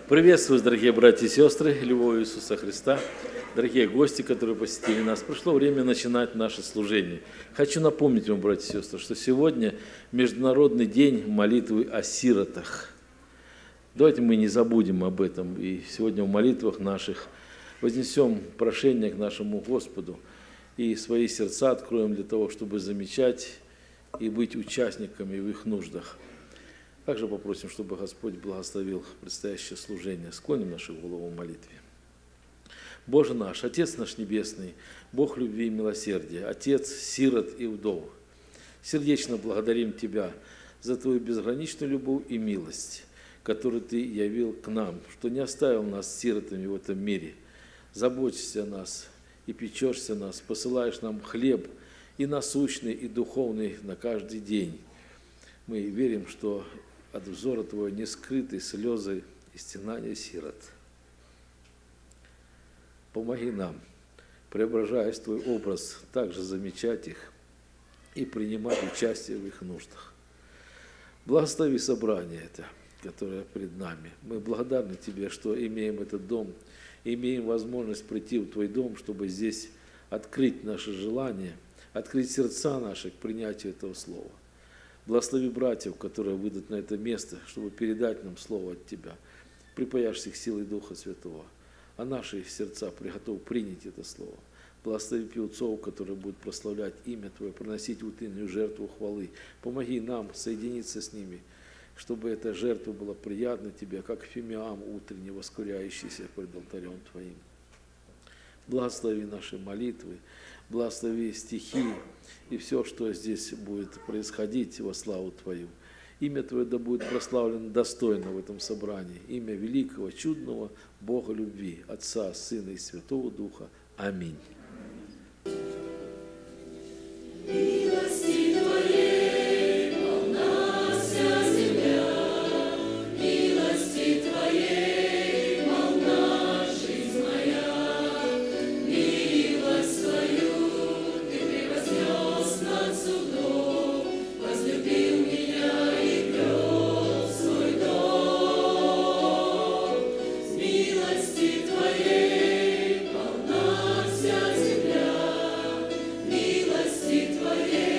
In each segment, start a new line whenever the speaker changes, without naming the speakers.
Приветствую, дорогие братья и сестры, любовью Иисуса Христа, дорогие гости, которые посетили нас. Пришло время начинать наше служение. Хочу напомнить вам, братья и сестры, что сегодня Международный день молитвы о сиротах. Давайте мы не забудем об этом, и сегодня в молитвах наших вознесем прошение к нашему Господу и свои сердца откроем для того, чтобы замечать и быть участниками в их нуждах. Также попросим, чтобы Господь благословил предстоящее служение. Склоним наши голову в молитве. Боже наш, Отец наш Небесный, Бог любви и милосердия, Отец сирот и вдов, сердечно благодарим Тебя за Твою безграничную любовь и милость, которую Ты явил к нам, что не оставил нас сиротами в этом мире. Заботишься о нас и печешься о нас, посылаешь нам хлеб и насущный, и духовный на каждый день. Мы верим, что от взора Твоего не скрыты слезы и стенания сирот. Помоги нам, преображаясь в Твой образ, также замечать их и принимать участие в их нуждах. Благослови собрание это, которое пред нами. Мы благодарны Тебе, что имеем этот дом, имеем возможность прийти в Твой дом, чтобы здесь открыть наши желания, открыть сердца наши к принятию этого слова. Благослови братьев, которые выйдут на это место, чтобы передать нам слово от Тебя. Припаяшься их силой Духа Святого, а наши сердца приготовы принять это слово. Благослови певцов, которые будут прославлять имя Твое, приносить утреннюю жертву хвалы. Помоги нам соединиться с ними, чтобы эта жертва была приятна Тебе, как фимиам утренний, воскуряющийся пред алтарем Твоим. Благослови наши молитвы, благослови стихи и все, что здесь будет происходить во славу Твою. Имя Твое да будет прославлено достойно в этом собрании. Имя великого, чудного Бога любви, Отца, Сына и Святого Духа. Аминь.
Твоей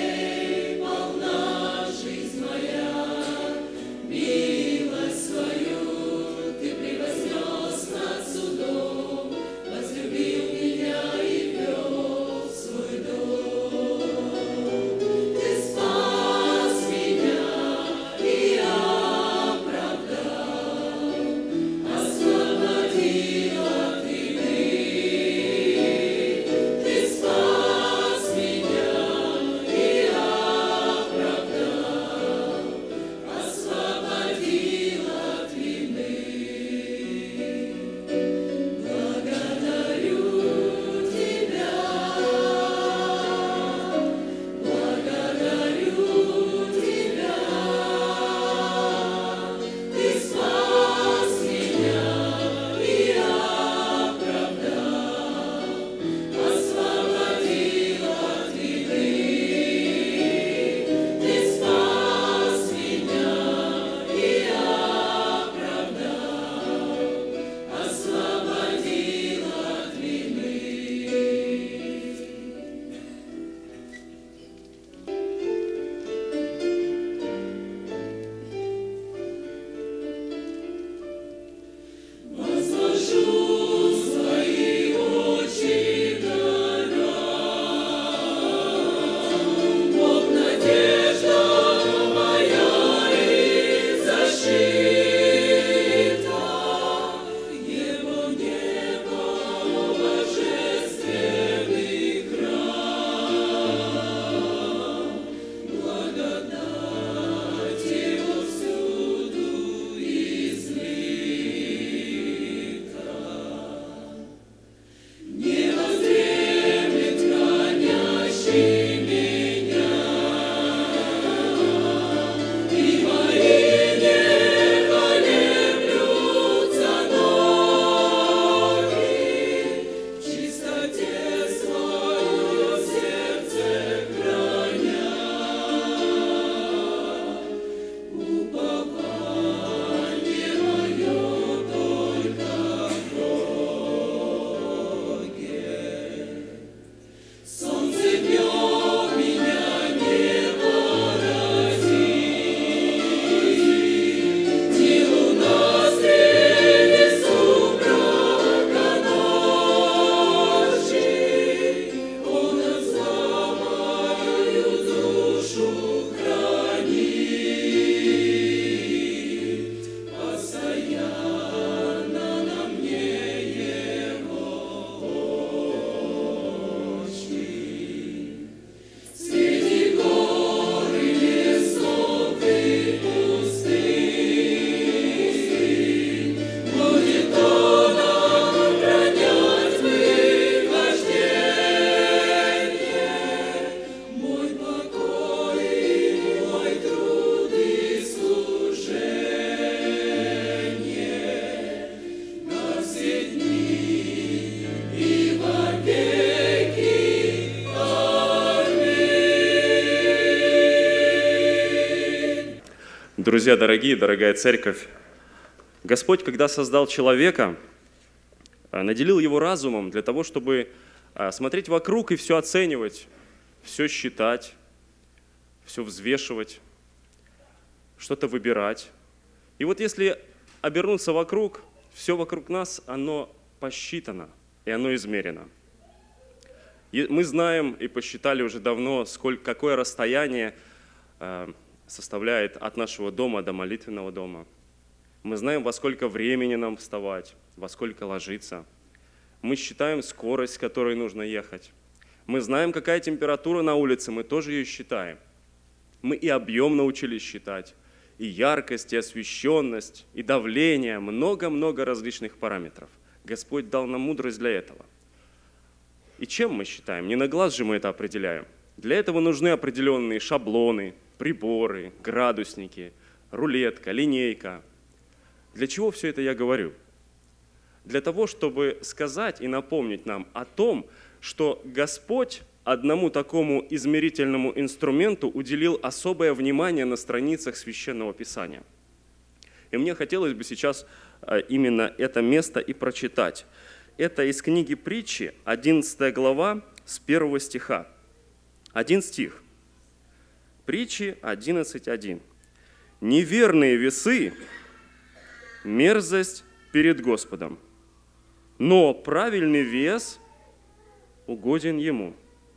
Друзья дорогие, дорогая церковь, Господь, когда создал человека, наделил его разумом для того, чтобы смотреть вокруг и все оценивать, все считать, все взвешивать, что-то выбирать. И вот если обернуться вокруг, все вокруг нас, оно посчитано и оно измерено. И мы знаем и посчитали уже давно, какое расстояние составляет от нашего дома до молитвенного дома. Мы знаем, во сколько времени нам вставать, во сколько ложиться. Мы считаем скорость, с которой нужно ехать. Мы знаем, какая температура на улице, мы тоже ее считаем. Мы и объем научились считать, и яркость, и освещенность, и давление, много-много различных параметров. Господь дал нам мудрость для этого. И чем мы считаем? Не на глаз же мы это определяем. Для этого нужны определенные шаблоны, приборы, градусники, рулетка, линейка. Для чего все это я говорю? Для того, чтобы сказать и напомнить нам о том, что Господь одному такому измерительному инструменту уделил особое внимание на страницах Священного Писания. И мне хотелось бы сейчас именно это место и прочитать. Это из книги Притчи, 11 глава, с 1 стиха. Один стих. Притчи 11:1. «Неверные весы – мерзость перед Господом, но правильный вес угоден Ему».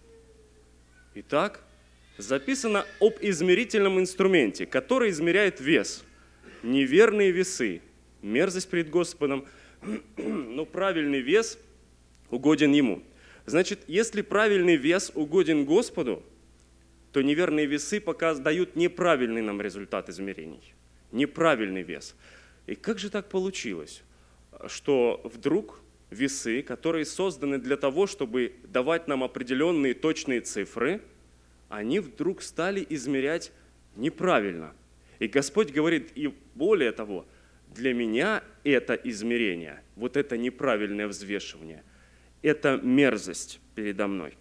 Итак, записано об измерительном инструменте, который измеряет вес. Неверные весы – мерзость перед Господом, но правильный вес угоден Ему. Значит, если правильный вес угоден Господу, то неверные весы пока дают неправильный нам результат измерений. Неправильный вес. И как же так получилось, что вдруг весы, которые созданы для того, чтобы давать нам определенные точные цифры, они вдруг стали измерять неправильно. И Господь говорит, и более того, для меня это измерение, вот это неправильное взвешивание, это мерзость передо мной.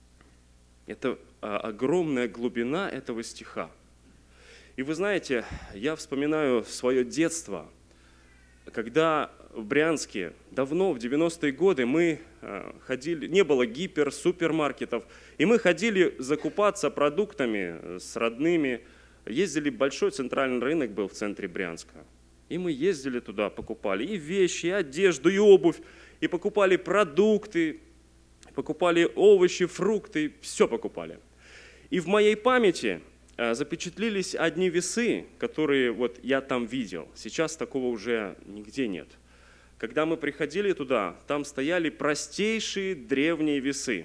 Это огромная глубина этого стиха. И вы знаете, я вспоминаю свое детство, когда в Брянске давно, в 90-е годы, мы ходили, не было супермаркетов, и мы ходили закупаться продуктами с родными, ездили, большой центральный рынок был в центре Брянска. И мы ездили туда, покупали и вещи, и одежду, и обувь, и покупали продукты, покупали овощи, фрукты, все покупали. И в моей памяти запечатлелись одни весы, которые вот я там видел. Сейчас такого уже нигде нет. Когда мы приходили туда, там стояли простейшие древние весы.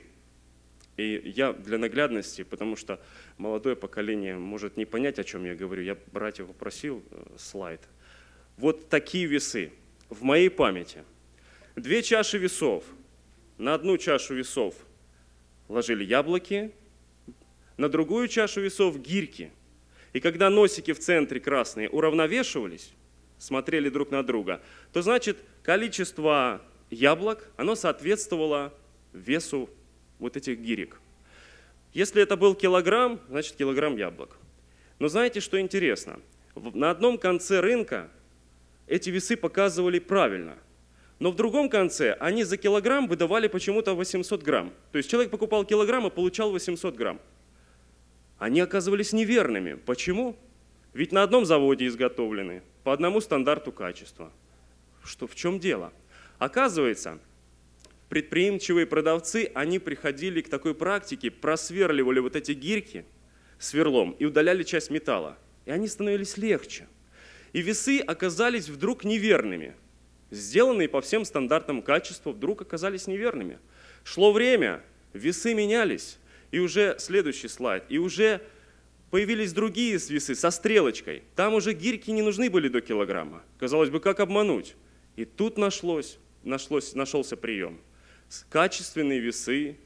И я для наглядности, потому что молодое поколение может не понять, о чем я говорю, я братьев попросил слайд. Вот такие весы в моей памяти. 2 чаши весов. На одну чашу весов ложили яблоки, на другую чашу весов гирьки. И когда носики в центре красные уравновешивались, смотрели друг на друга, то значит количество яблок, оно соответствовало весу вот этих гирек. Если это был килограмм, значит килограмм яблок. Но знаете, что интересно? На одном конце рынка эти весы показывали правильно, но в другом конце они за килограмм выдавали почему-то 800 грамм. То есть человек покупал килограмм и получал 800 грамм. Они оказывались неверными. Почему? Ведь на одном заводе изготовлены, по одному стандарту качества. В чем дело? Оказывается, предприимчивые продавцы, они приходили к такой практике, просверливали вот эти гирьки сверлом и удаляли часть металла. И они становились легче. И весы оказались вдруг неверными. Сделанные по всем стандартам качества вдруг оказались неверными. Шло время, весы менялись. И уже следующий слайд. И уже появились другие весы со стрелочкой. Там уже гирьки не нужны были до килограмма. Казалось бы, как обмануть? И тут нашелся прием. Качественные весы,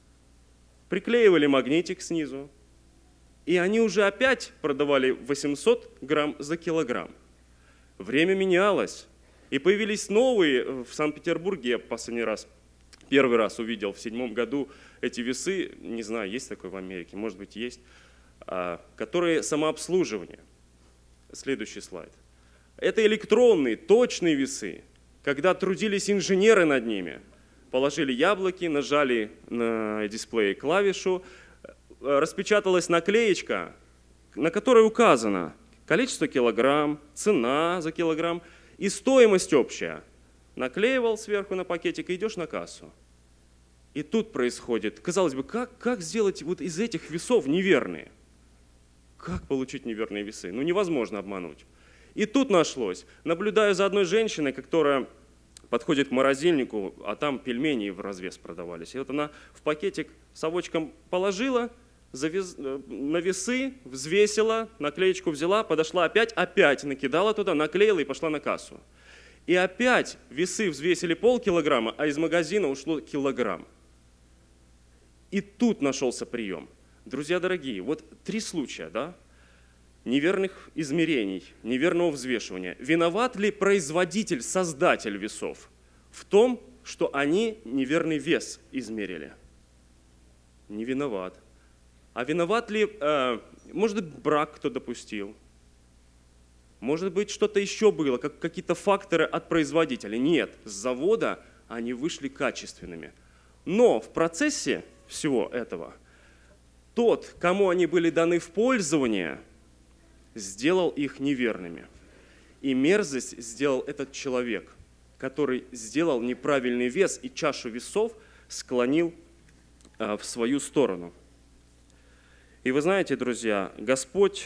приклеивали магнитик снизу, и они уже опять продавали 800 грамм за килограмм. Время менялось, и появились новые. В Санкт-Петербурге я первый раз увидел в 2007 году эти весы, не знаю, есть такое в Америке, может быть есть, которые самообслуживание. Следующий слайд. Это электронные, точные весы. Когда трудились инженеры над ними, положили яблоки, нажали на дисплее клавишу, распечаталась наклеечка, на которой указано количество килограмм, цена за килограмм и стоимость общая. Наклеивал сверху на пакетик и идешь на кассу. И тут происходит, казалось бы, как сделать вот из этих весов неверные? Как получить неверные весы? Ну невозможно обмануть. И тут нашлось. Наблюдаю за одной женщиной, которая подходит к морозильнику, а там пельмени в развес продавались. И вот она в пакетик совочком положила, на весы, взвесила, наклеечку взяла, подошла опять накидала туда, наклеила и пошла на кассу. И опять весы взвесили полкилограмма, а из магазина ушло килограмм. И тут нашелся прием. Друзья дорогие, вот 3 случая, да? Неверных измерений, неверного взвешивания. Виноват ли производитель, создатель весов в том, что они неверный вес измерили? Не виноват. А виноват ли, может быть, брак кто допустил? Может быть, что-то еще было, какие-то факторы от производителя? Нет, с завода они вышли качественными. Но в процессе всего этого тот, кому они были даны в пользование, сделал их неверными. И мерзость сделал этот человек, который сделал неправильный вес и чашу весов склонил в свою сторону. И вы знаете, друзья, Господь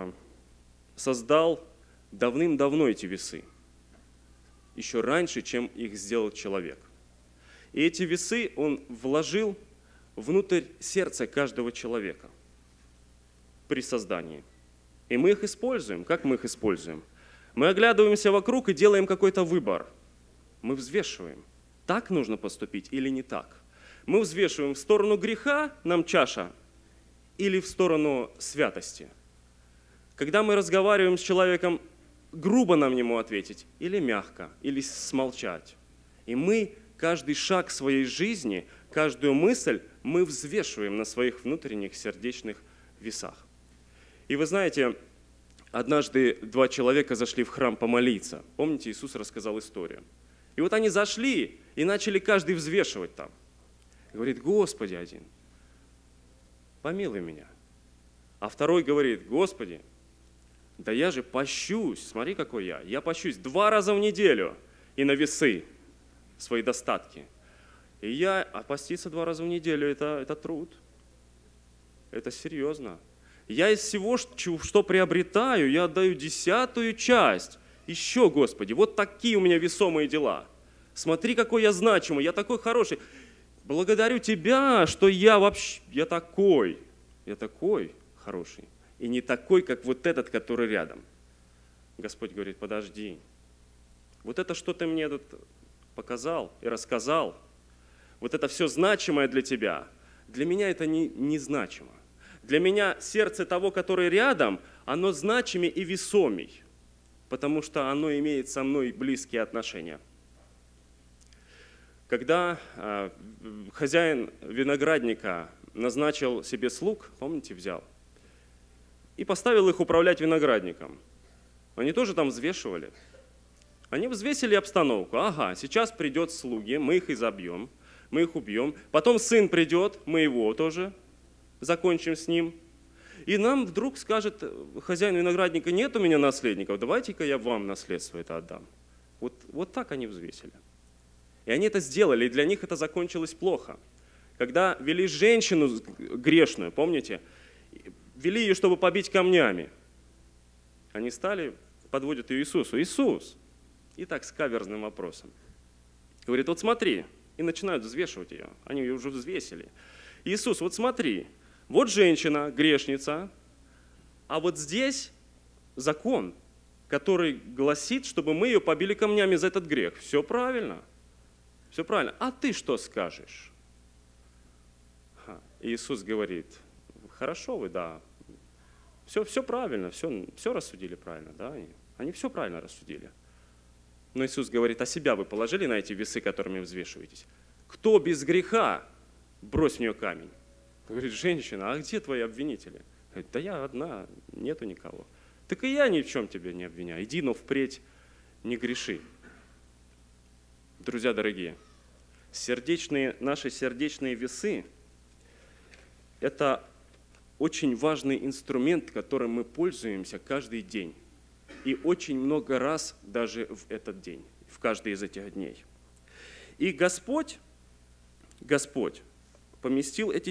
создал давным-давно эти весы, еще раньше, чем их сделал человек. И эти весы Он вложил внутрь сердца каждого человека при создании. И мы их используем. Как мы их используем? Мы оглядываемся вокруг и делаем какой-то выбор. Мы взвешиваем, так нужно поступить или не так. Мы взвешиваем в сторону греха, нам чаша, или в сторону святости. Когда мы разговариваем с человеком, грубо нам ему ответить, или мягко, или смолчать. И мы каждый шаг своей жизни, каждую мысль мы взвешиваем на своих внутренних сердечных весах. И вы знаете, однажды 2 человека зашли в храм помолиться. Помните, Иисус рассказал историю. И вот они зашли и начали каждый взвешивать там. Говорит: Господи, один, помилуй меня. А второй говорит: Господи, да я же пощусь, смотри, какой я. Я пощусь 2 раза в неделю и на весы свои достатки. А поститься 2 раза в неделю это труд. Это серьезно. Я из всего, что приобретаю, я отдаю 10-ю часть. Еще, Господи, вот такие у меня весомые дела. Смотри, какой я значимый, я такой хороший. Благодарю Тебя, что я такой хороший. И не такой, как вот этот, который рядом. Господь говорит: подожди. Вот это, что ты мне тут показал и рассказал, вот это все значимое для тебя, для меня это не значимо. Для меня сердце того, который рядом, оно значимее и весомей, потому что оно имеет со мной близкие отношения. Когда хозяин виноградника назначил себе слуг, помните, взял, и поставил их управлять виноградником, они тоже там взвешивали. Они взвесили обстановку. Ага, сейчас придет слуги, мы их изобьем, мы их убьем. Потом сын придет, мы его тоже закончим с ним. И нам вдруг скажет хозяин виноградника: нет у меня наследников, давайте-ка я вам наследство это отдам. Вот так они взвесили. И они это сделали, и для них это закончилось плохо. Когда вели женщину грешную, помните, вели ее, чтобы побить камнями. Они стали, подводят ее Иисусу: Иисус, и так с каверзным вопросом. Говорит: вот смотри, и начинают взвешивать ее. Они ее уже взвесили. Иисус, вот смотри, вот женщина, грешница, а вот здесь закон, который гласит, чтобы мы ее побили камнями за этот грех. Все правильно. Все правильно. А ты что скажешь? Иисус говорит: хорошо вы, да, все правильно, все рассудили правильно, да, они все правильно рассудили. Но Иисус говорит: а себя вы положили на эти весы, которыми взвешиваетесь? Кто без греха, брось в нее камень. Говорит: женщина, а где твои обвинители? Говорит: да я одна, нету никого. Так и я ни в чем тебя не обвиняю. Иди, но впредь не греши. Друзья дорогие, наши сердечные весы – это очень важный инструмент, которым мы пользуемся каждый день. И очень много раз даже в этот день, в каждый из этих дней. И Господь поместил эти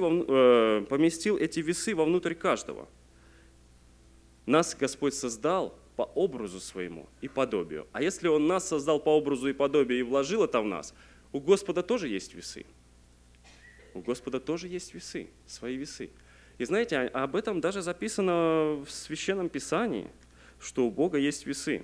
весы вовнутрь каждого. Нас Господь создал по образу своему и подобию. А если Он нас создал по образу и подобию и вложил это в нас, у Господа тоже есть весы. У Господа тоже есть весы, свои весы. И знаете, об этом даже записано в Священном Писании, что у Бога есть весы.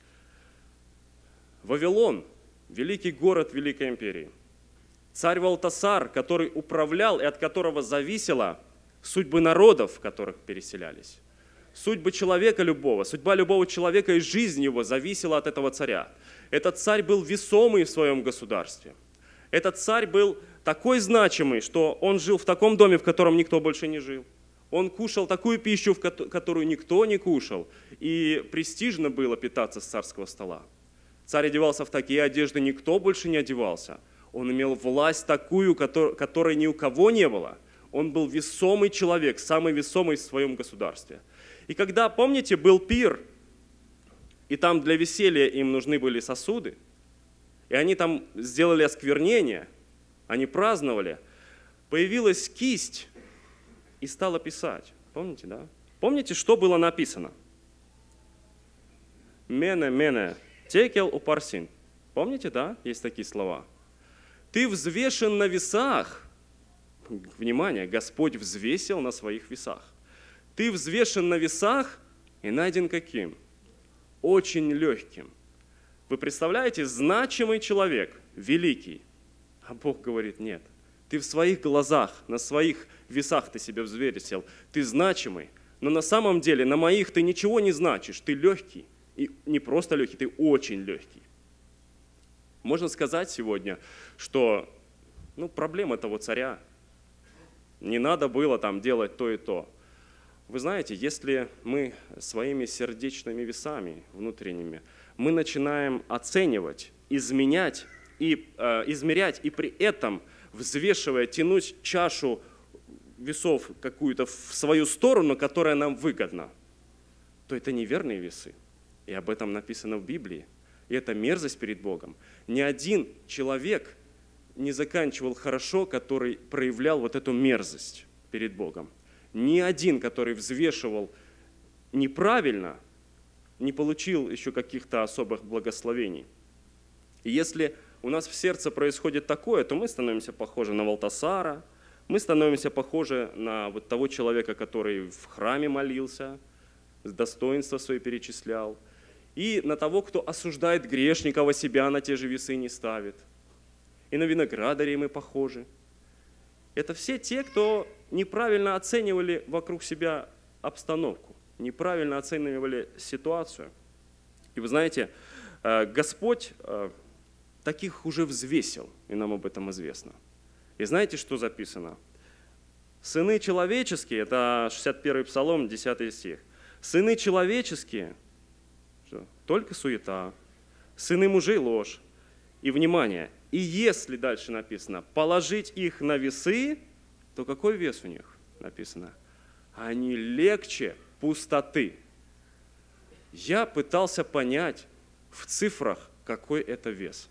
Вавилон, великий город Великой империи. Царь Валтасар, который управлял и от которого зависела судьбы народов, в которых переселялись. Судьбы человека любого, судьба любого человека и жизнь его зависела от этого царя. Этот царь был весомый в своем государстве. Этот царь был такой значимый, что он жил в таком доме, в котором никто больше не жил. Он кушал такую пищу, которую никто не кушал. И престижно было питаться с царского стола. Царь одевался в такие одежды, никто больше не одевался. Он имел власть такую, которой ни у кого не было. Он был весомый человек, самый весомый в своем государстве. И когда, помните, был пир, и там для веселья им нужны были сосуды, и они там сделали осквернение, они праздновали, появилась кисть и стала писать. Помните, да? Помните, что было написано? «Мене, мене, текел упарсин». Помните, да? Есть такие слова. «Ты взвешен на весах». Внимание, Господь взвесил на своих весах. «Ты взвешен на весах и найден каким? Очень легким». Вы представляете, значимый человек, великий. А Бог говорит, нет. Ты в своих глазах, на своих весах ты себя взвесил. Ты значимый, но на самом деле на моих ты ничего не значишь. Ты легкий. И не просто легкий, ты очень легкий. Можно сказать сегодня, что проблема того царя. Не надо было там делать то и то. Вы знаете, если мы своими сердечными весами внутренними, мы начинаем оценивать, измерять и при этом, взвешивая, тянуть чашу весов какую-то в свою сторону, которая нам выгодна, то это неверные весы. И об этом написано в Библии. И это мерзость перед Богом. Ни один человек не заканчивал хорошо, который проявлял вот эту мерзость перед Богом. Ни один, который взвешивал неправильно, не получил еще каких-то особых благословений. И если у нас в сердце происходит такое, то мы становимся похожи на Валтасара, мы становимся похожи на вот того человека, который в храме молился, достоинства свои перечислял, и на того, кто осуждает грешников, а себя на те же весы не ставит. И на виноградарей мы похожи. Это все те, кто неправильно оценивали вокруг себя обстановку, неправильно оценивали ситуацию. И вы знаете, Господь таких уже взвесил, и нам об этом известно. И знаете, что записано? Сыны человеческие, это 61-й Псалом, 10 стих. Сыны человеческие, что? Только суета, сыны мужей ложь. И внимание, и если дальше написано, положить их на весы, то какой вес у них написано? Они легче пустоты. Я пытался понять в цифрах, какой это вес.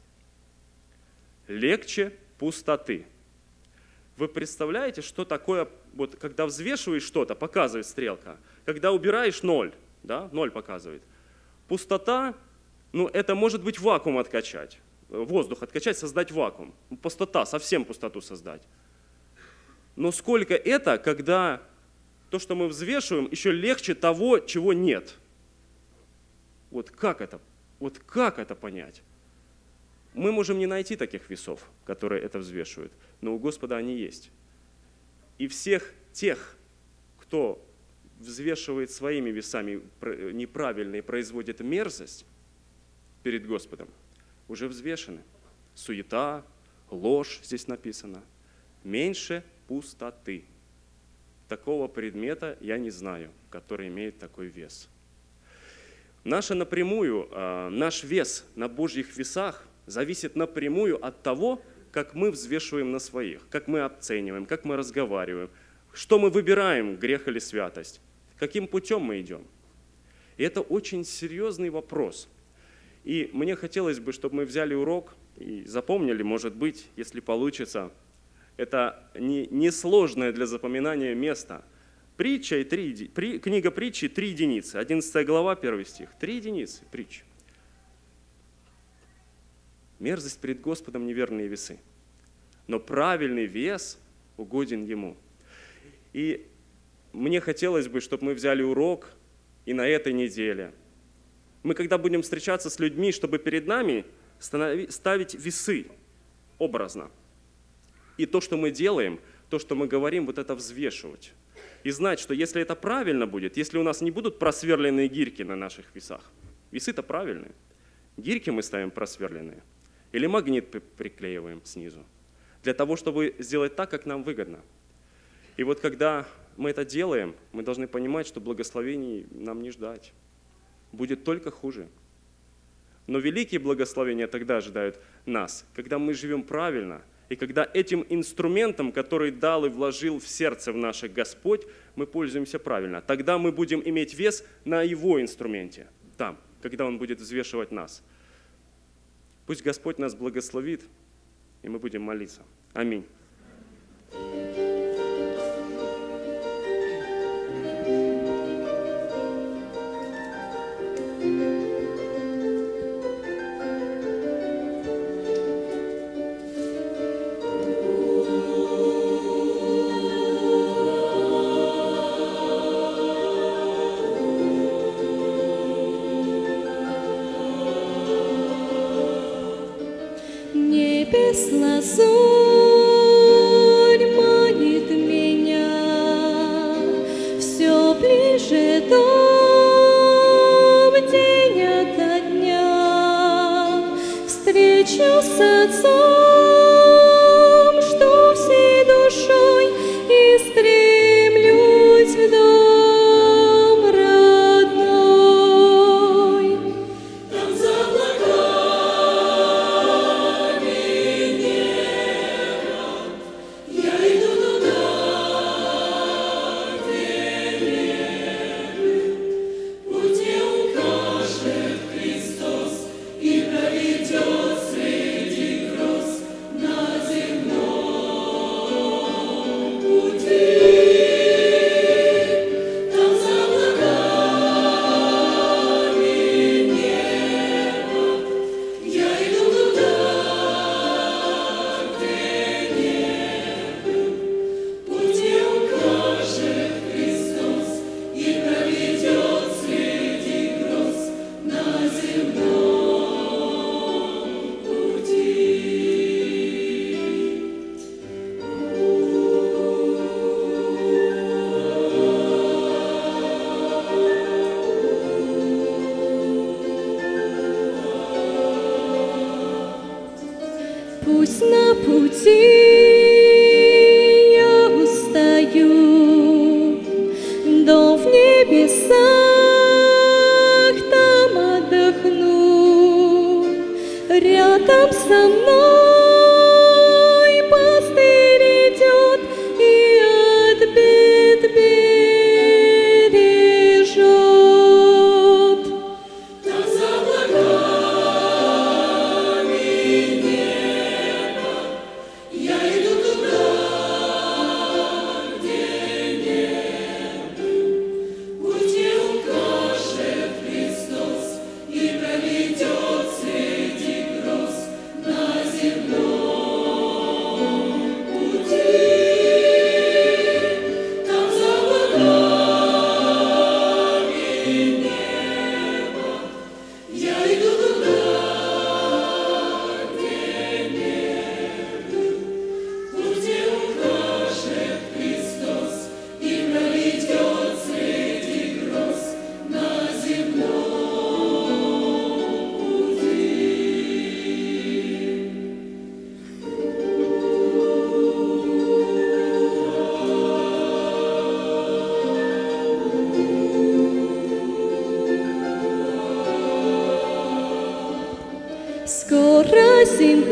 Легче пустоты. Вы представляете, что такое, вот, когда взвешиваешь что-то, показывает стрелка, когда убираешь 0, да, 0 показывает. Пустота, это может быть вакуум откачать, воздух откачать, создать вакуум. Пустота, совсем пустоту создать. Но сколько это, когда то, что мы взвешиваем, еще легче того, чего нет? Вот как это понять? Мы можем не найти таких весов, которые это взвешивают, но у Господа они есть. И всех тех, кто взвешивает своими весами неправильно и производит мерзость перед Господом, уже взвешены. Суета, ложь, здесь написано. Меньше пустоты. Такого предмета я не знаю, который имеет такой вес. наш вес на Божьих весах зависит напрямую от того, как мы взвешиваем на своих, как мы оцениваем, как мы разговариваем, что мы выбираем, грех или святость, каким путем мы идем. И это очень серьезный вопрос. И мне хотелось бы, чтобы мы взяли урок и запомнили, может быть, если получится, это несложное для запоминания место. Книга притчи 3 единицы, 11 глава, 1 стих, 3 единицы притчи. Мерзость пред Господом неверные весы, но правильный вес угоден Ему. И мне хотелось бы, чтобы мы взяли урок и на этой неделе. Мы, когда будем встречаться с людьми, чтобы перед нами ставить весы образно. И то, что мы делаем, то, что мы говорим, вот это взвешивать. И знать, что если это правильно будет, если у нас не будут просверленные гирьки на наших весах, весы-то правильные, гирьки мы ставим просверленные, или магнит приклеиваем снизу, для того, чтобы сделать так, как нам выгодно. И вот когда мы это делаем, мы должны понимать, что благословений нам не ждать. Будет только хуже. Но великие благословения тогда ожидают нас, когда мы живем правильно, и когда этим инструментом, который дал и вложил в сердце в наше Господь, мы пользуемся правильно. Тогда мы будем иметь вес на Его инструменте, там, когда Он будет взвешивать нас. Пусть Господь нас благословит, и мы будем молиться. Аминь.
Лазурь манит меня, все ближе дом день ото дня. Встречу с Отцом, что всей душой и стремлюсь в дом родной. Там за пусть на пути я устаю, дом в небесах там отдохну, рядом со мной пастырь идет и от бед бережет. Там за облаками ссора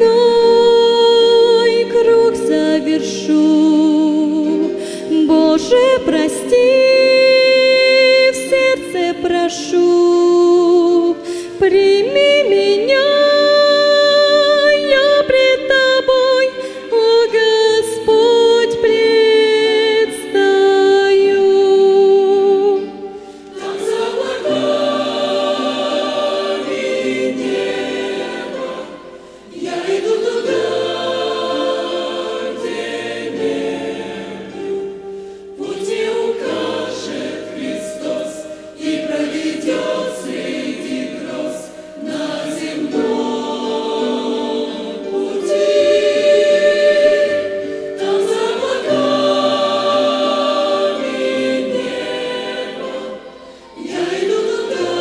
земной круг завершу. Боже, прости, в сердце прошу, прими меня, я пред Тобой, о Господь, предстаю. Там за облаками небо, я иду туда, где нету. Путь мне укажет Христос и проведет среди гроз на земном пути. Там за облаками небо, я иду туда,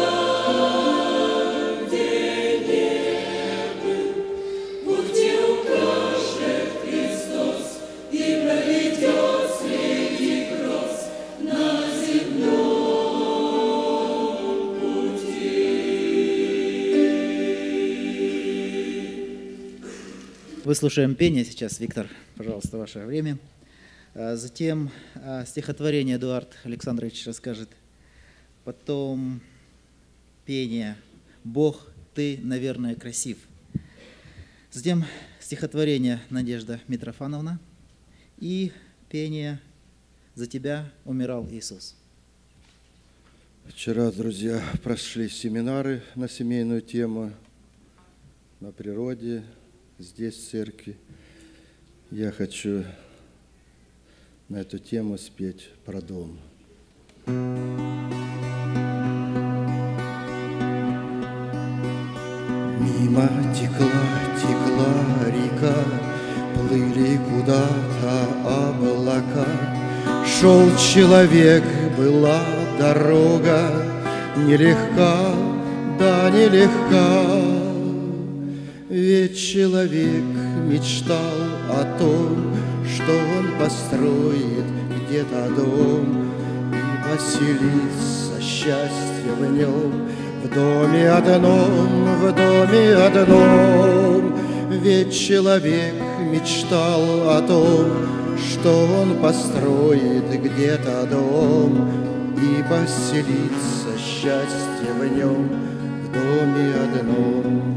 где небо. Путь мне укажет Христос и проведет среди гроз на земном пути.
Выслушаем пение сейчас. Виктор, пожалуйста, ваше время. Затем стихотворение Эдуард Александрович расскажет. Потом пение «Бог, ты, наверное, красив». Затем стихотворение Надежда Митрофановна и пение «За тебя умирал Иисус».
Вчера, друзья, прошли семинары на семейную тему, на природе, здесь, в церкви. Я хочу на эту тему спеть про дом. Мимо текла река, плыли куда-то облака. Шел человек, была дорога, нелегка, да нелегка. Ведь человек мечтал о том, что он построит где-то дом и поселится счастье в нем, в доме одном. Ведь человек мечтал о том, что он построит где-то дом и поселится счастье в нем, в доме одном.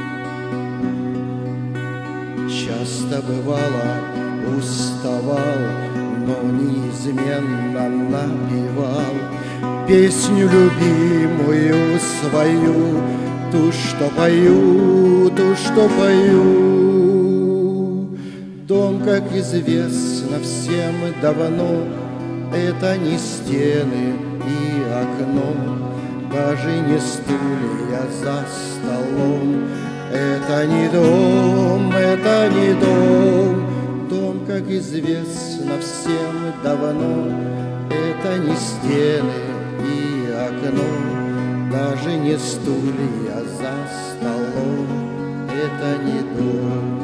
Часто бывало, уставал, но неизменно напевал песню любимую свою, ту, что пою, ту, что пою. Дом, как известно всем давно, это не стены и окно, даже не стулья за столом. Это не дом, это не дом. Дом, как известно всем давно, это не стены и окно, даже не стулья за столом. Это не дом.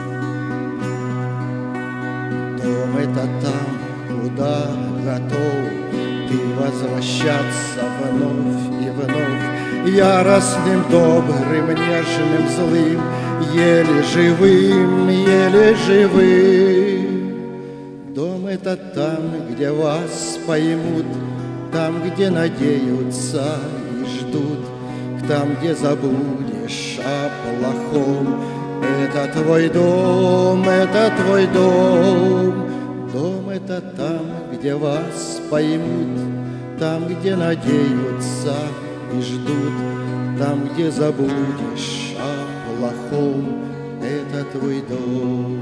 Дом — это там, куда готов ты возвращаться вновь и вновь, яростным, добрым, нежным, злым, еле живым, еле живым. Дом — это там, где вас поймут, там, где надеются и ждут, там, где забудешь о плохом. Это твой дом, это твой дом. Дом — это там, где вас поймут, там, где надеются и ждут, там, где забудешь о плохом. Это твой дом.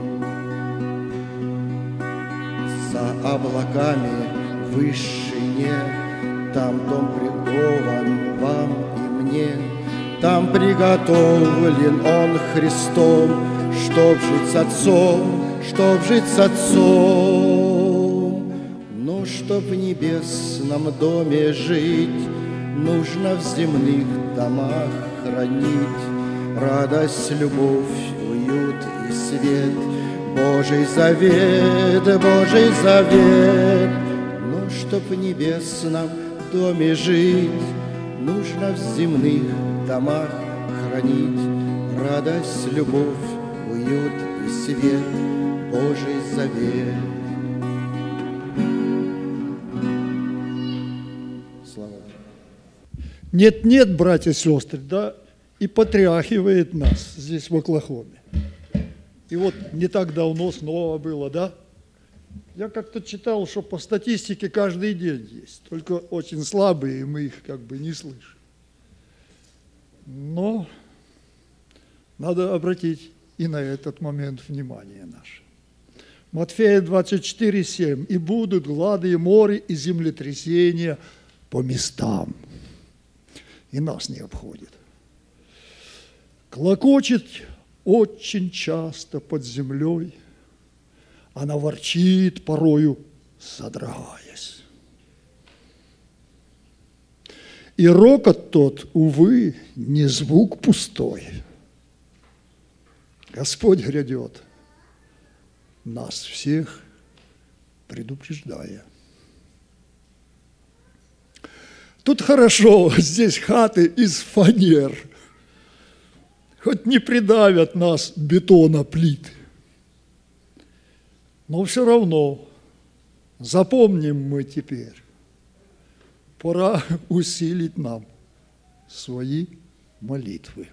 За облаками в вышине, там дом прикован вам и мне, там приготовлен он Христом, чтоб жить с Отцом, чтоб жить с Отцом. Но чтоб в небесном доме жить, нужно в земных домах хранить радость, любовь, уют и свет, Божий завет, Божий завет. Но чтоб в небесном доме жить, нужно в земных домах хранить радость, любовь, уют и свет, Божий завет. Слава.
Нет-нет, братья и сестры, да, и потряхивает нас здесь в Оклахоме. И вот не так давно снова было, да? Я как-то читал, что по статистике каждый день есть, только очень слабые, и мы их как бы не слышим. Но надо обратить и на этот момент внимание наше. Матфея 24:7. «И будут глады, и море, и землетрясения по местам». И нас не обходит. Клокочет очень часто под землей, она ворчит, порою содрогаясь. И рокот тот, увы, не звук пустой. Господь грядет, нас всех предупреждая. Тут хорошо, здесь хаты из фанер. Хоть не придавят нас бетона плиты. Но все равно запомним мы теперь, пора усилить нам свои молитвы.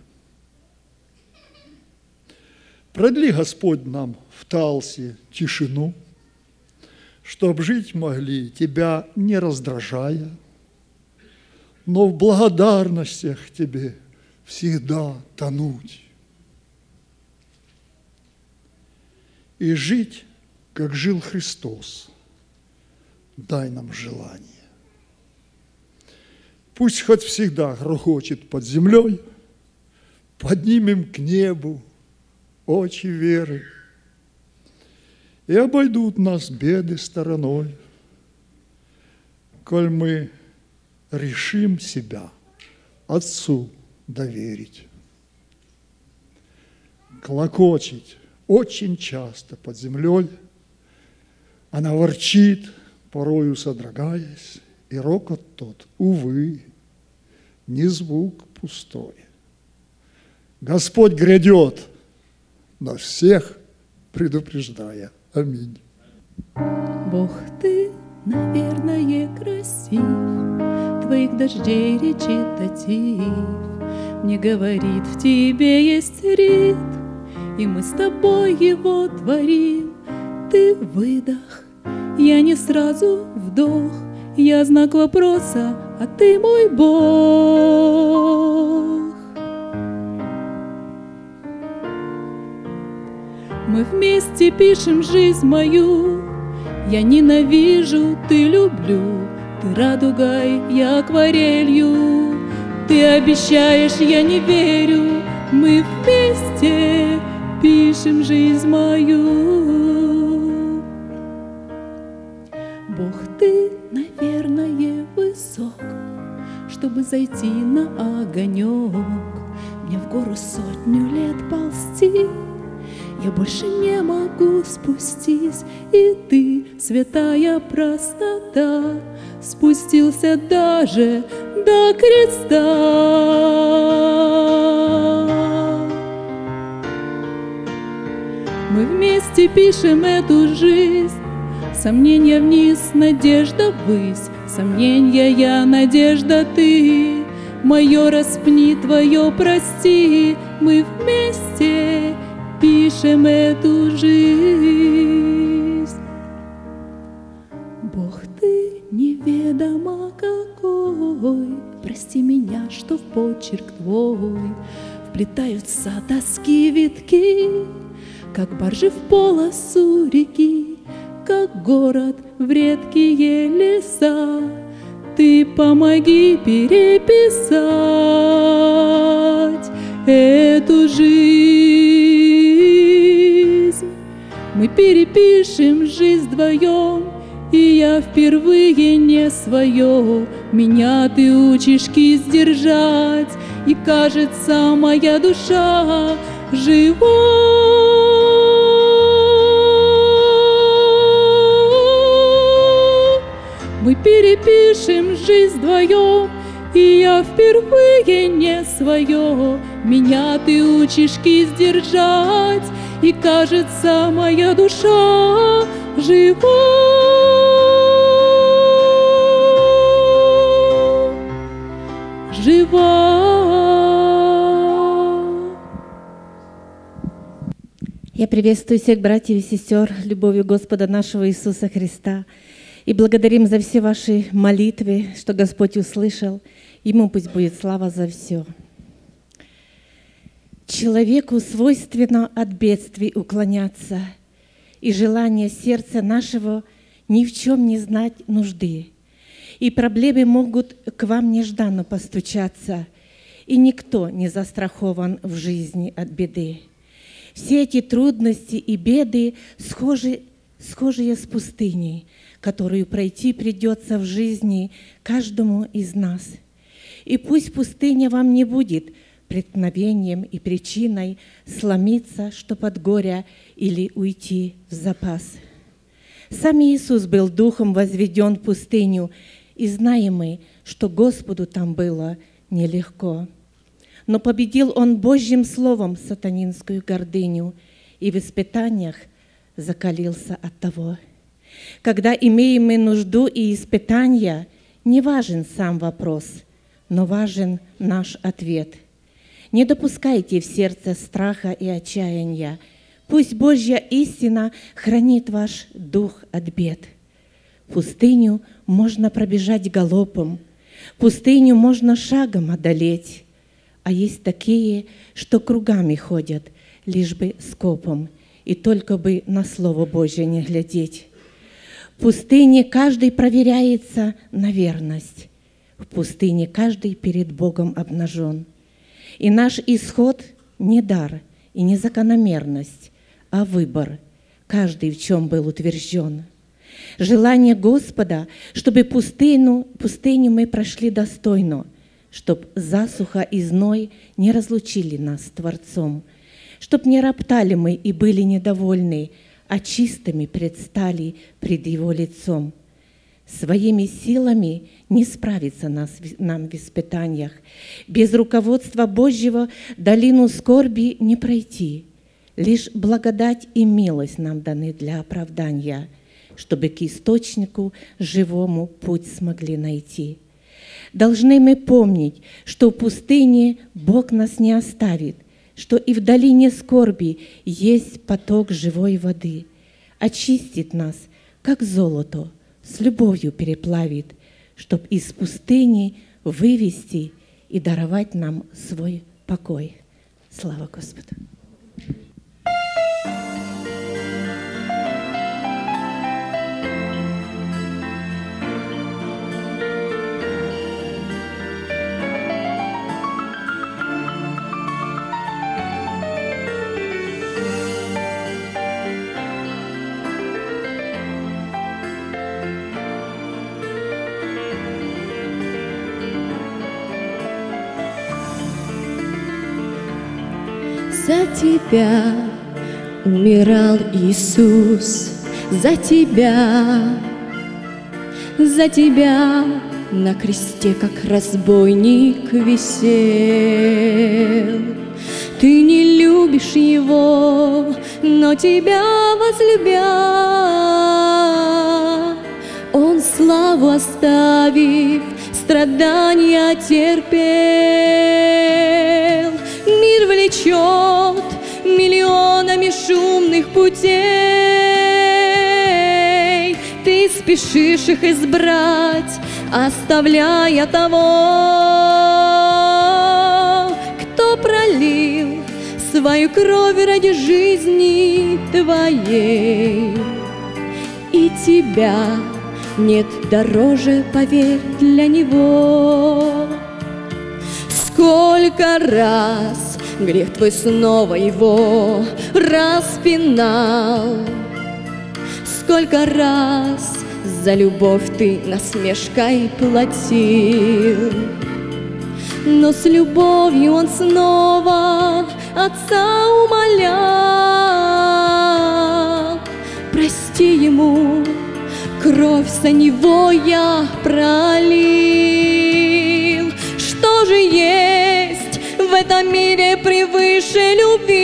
Продли, Господь, нам в Талсе тишину, чтоб жить могли, Тебя не раздражая, но в благодарностях Тебе всегда тонуть. И жить, как жил Христос, дай нам желание. Пусть хоть всегда грохочет под землей, поднимем к небу очи веры, и обойдут нас беды стороной, коль мы решим себя Отцу доверить. Клокочет очень часто под землей, она ворчит, порою содрогаясь, и рокот тот, увы, не звук пустой. Господь грядет, нас всех предупреждая. Аминь.
Бог, ты, наверное, красив, твоих дождей речитатив мне говорит, в тебе есть ритм, и мы с тобой его творим. Ты выдох, я не сразу вдох, я знак вопроса, а ты мой Бог. Мы вместе пишем жизнь мою, я ненавижу, ты люблю, ты радугой, я акварелью, ты обещаешь, я не верю, мы вместе пишем жизнь мою. Бог, ты, наверное, высок, чтобы зайти на огонек, мне в гору 100 лет ползти, я больше не могу спустись, и ты, святая простота, спустился даже до креста. Мы вместе пишем эту жизнь, сомнения вниз, надежда ввысь, сомнения я, надежда ты, мое распни, твое прости, мы вместе пишем эту жизнь. Бог, ты неведомо какой, прости меня, что в почерк твой вплетаются тоски витки, как баржи в полосу реки, как город в редкие леса. Ты помоги переписать эту жизнь. Мы перепишем жизнь вдвоем, и я впервые не свое. Меня ты учишь кисть держать, и кажется, моя душа жива. Мы перепишем жизнь вдвоем, и я впервые не свое. меня ты учишь-ки сдержать, и кажется, моя душа жива.
Я приветствую всех братьев и сестер любовью Господа нашего Иисуса Христа и благодарим за все ваши молитвы, что Господь услышал. Ему пусть будет слава за все. Человеку свойственно от бедствий уклоняться, и желание сердца нашего ни в чем не знать нужды. И проблемы могут к вам нежданно постучаться, и никто не застрахован в жизни от беды. Все эти трудности и беды схожие с пустыней, которую пройти придется в жизни каждому из нас. И пусть пустыня вам не будет преткновением и причиной сломиться, чтоб от горя или уйти в запас. Сам Иисус был духом возведен в пустыню, и знаем мы, что Господу там было нелегко. Но победил Он Божьим словом сатанинскую гордыню, и в испытаниях закалился от того. Когда имеем мы нужду и испытания, не важен сам вопрос, но важен наш ответ. Не допускайте в сердце страха и отчаяния. Пусть Божья истина хранит ваш дух от бед. Пустыню можно пробежать галопом, пустыню можно шагом одолеть, а есть такие, что кругами ходят, лишь бы скопом, и только бы на Слово Божье не глядеть. В пустыне каждый проверяется на верность, в пустыне каждый перед Богом обнажен. И наш исход не дар и не закономерность, а выбор, каждый в чем был утвержден. Желание Господа, чтобы пустыню мы прошли достойно, чтоб засуха и зной не разлучили нас с Творцом, чтоб не роптали мы и были недовольны, а чистыми предстали пред Его лицом. Своими силами не справиться нам в испытаниях. Без руководства Божьего долину скорби не пройти. Лишь благодать и милость нам даны для оправдания, чтобы к источнику живому путь смогли найти. Должны мы помнить, что в пустыне Бог нас не оставит, что и в долине скорби есть поток живой воды, очистит нас, как золото, с любовью переплавит, чтоб из пустыни вывести и даровать нам свой покой. Слава Господу!
За тебя умирал Иисус, за тебя на кресте, как разбойник, висел. Ты не любишь Его, но тебя возлюбя, Он славу оставив, страдания терпел. Мир влечет миллионами шумных путей, ты спешишь их избрать, оставляя того, кто пролил свою кровь ради жизни твоей. И тебя нет дороже, поверь, для Него. Сколько раз грех твой снова его распинал, сколько раз за любовь ты насмешкой платил, но с любовью он снова Отца умолял. Прости ему, кровь за него я пролил. Что же есть в этом этом мире превыше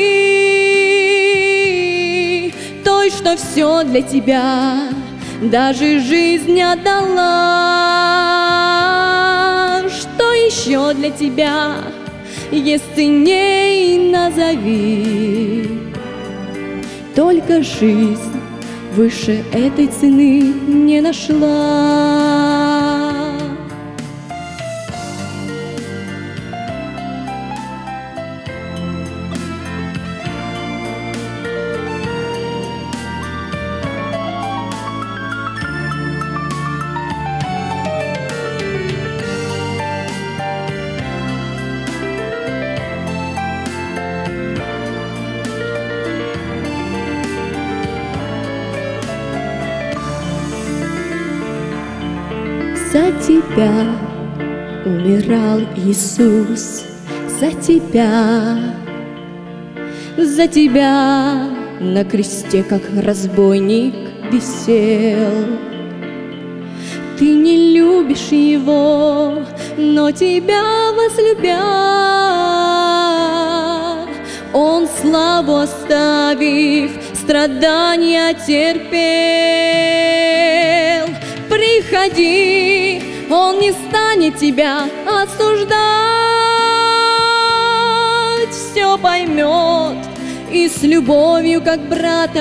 любви, той, что все для тебя, даже жизнь отдала. Что еще для тебя есть ценней, назови. Только жизнь выше этой цены не нашла. За тебя умирал Иисус, за тебя на кресте, как разбойник, висел. Ты не любишь Его, но тебя возлюбя, Он славу оставив, страдания терпел. Приходи, Он не станет тебя осуждать, все поймет и с любовью, как брата,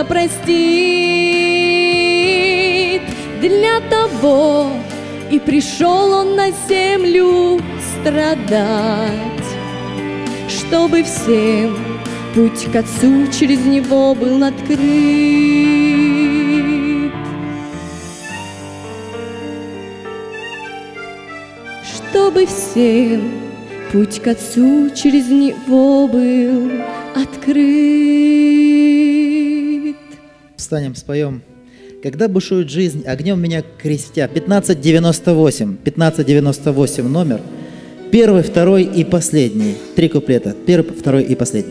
простит. Для того и пришел Он на землю страдать, чтобы всем путь к Отцу через Него был открыт. Чтобы всем путь к Отцу через Него был открыт.
Встанем, споем. Когда бушует жизнь, огнем меня крестя. 1598. 1598 номер. Первый, второй и последний. 3 куплета. Первый, второй и последний.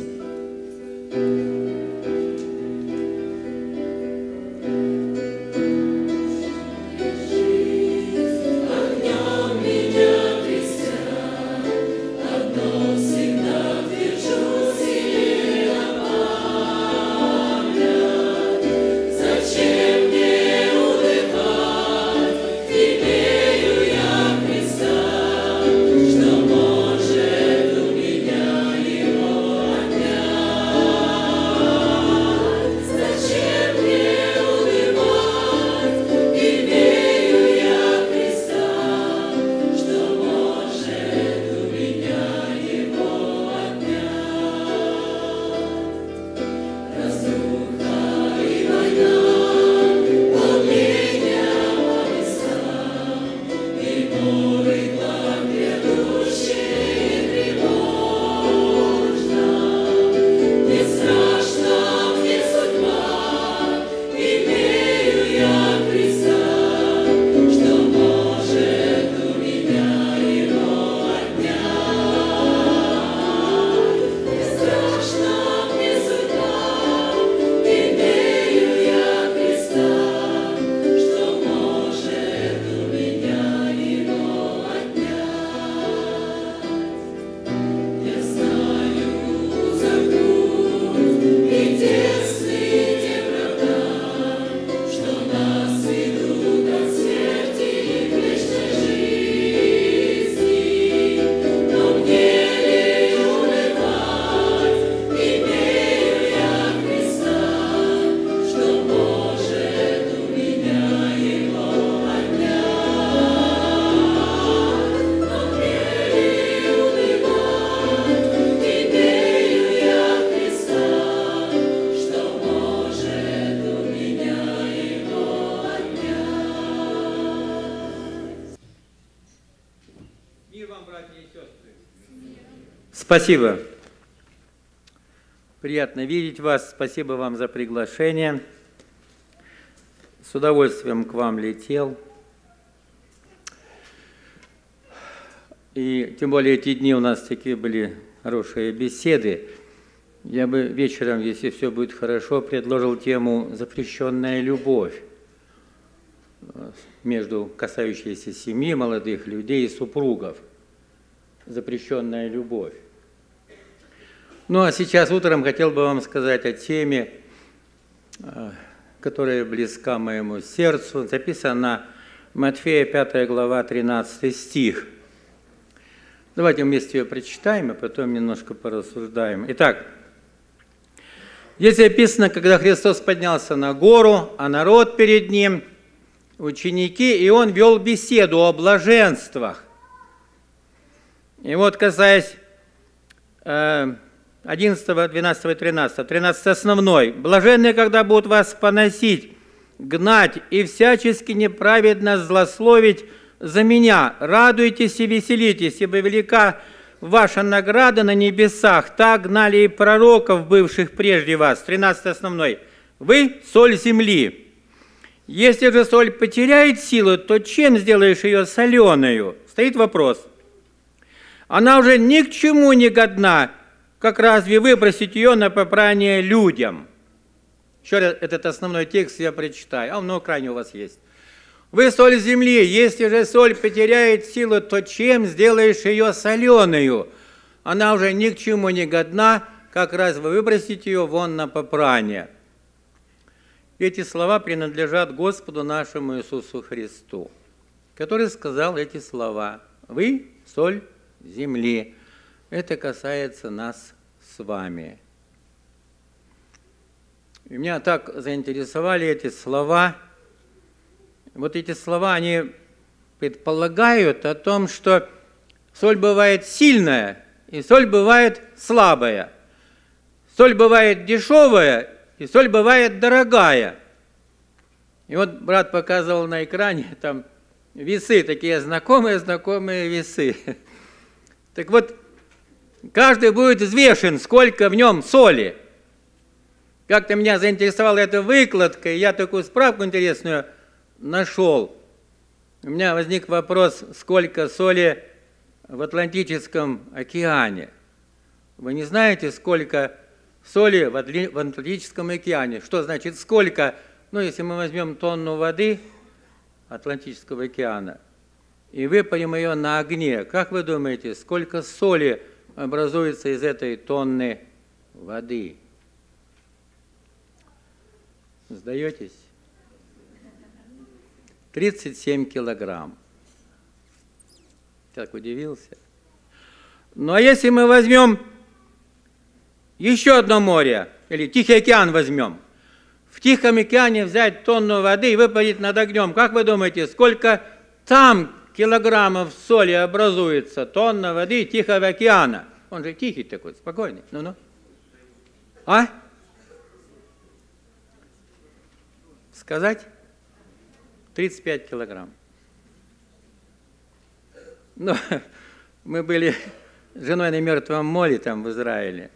Спасибо. Приятно видеть вас. Спасибо вам за приглашение. С удовольствием к вам летел. И тем более эти дни у нас такие были хорошие беседы. Я бы вечером, если все будет хорошо, предложил тему «Запрещенная любовь», между касающейся семьи, молодых людей и супругов. Запрещенная любовь. Ну а сейчас утром хотел бы вам сказать о теме, которая близка моему сердцу. Записана Матфея 5 глава 13 стих. Давайте вместе ее прочитаем, а потом немножко порассуждаем. Итак, здесь написано, когда Христос поднялся на гору, а народ перед Ним, ученики, и Он вел беседу о блаженствах. И вот, касаясь 11, 12 и 13, 13 основной. «Блаженные, когда будут вас поносить, гнать и всячески неправедно злословить за меня. Радуйтесь и веселитесь, ибо велика ваша награда на небесах. Так гнали и пророков, бывших прежде вас». 13 основной. «Вы – соль земли. Если же соль потеряет силу, то чем сделаешь ее соленою?» Стоит вопрос. «Она уже ни к чему не годна, как разве выбросить ее на попрание людям?» Еще раз этот основной текст я прочитаю, а он на экране у вас есть. «Вы соль земли, если же соль потеряет силу, то чем сделаешь ее соленою? Она уже ни к чему не годна, как разве выбросить ее вон на попрание?» Эти слова принадлежат Господу нашему Иисусу Христу, который сказал эти слова. «Вы соль земли». Это касается нас с вами. И меня так заинтересовали эти слова. Вот эти слова, они предполагают о том, что соль бывает сильная, и соль бывает слабая. Соль бывает дешевая, и соль бывает дорогая. И вот брат показывал на экране там весы, такие знакомые весы. Так вот, каждый будет взвешен, сколько в нем соли. Как-то меня заинтересовала эта выкладка, и я такую справку интересную нашел. У меня возник вопрос, сколько соли в Атлантическом океане. Вы не знаете, сколько соли в Атлантическом океане? Что значит сколько? Ну, если мы возьмем тонну воды Атлантического океана и выпарим ее на огне, как вы думаете, сколько соли образуется из этой тонны воды? Сдаетесь? 37 килограмм. Так удивился. Ну а если мы возьмем еще одно море, или Тихий океан возьмем, в Тихом океане взять тонну воды и выпарить над огнем, как вы думаете, сколько там килограммов соли образуется? Тонна воды Тихого океана. Он же тихий такой, спокойный. Ну-ну. А? Сказать? 35 килограмм. Ну, мы были с женой на Мертвом море там в Израиле.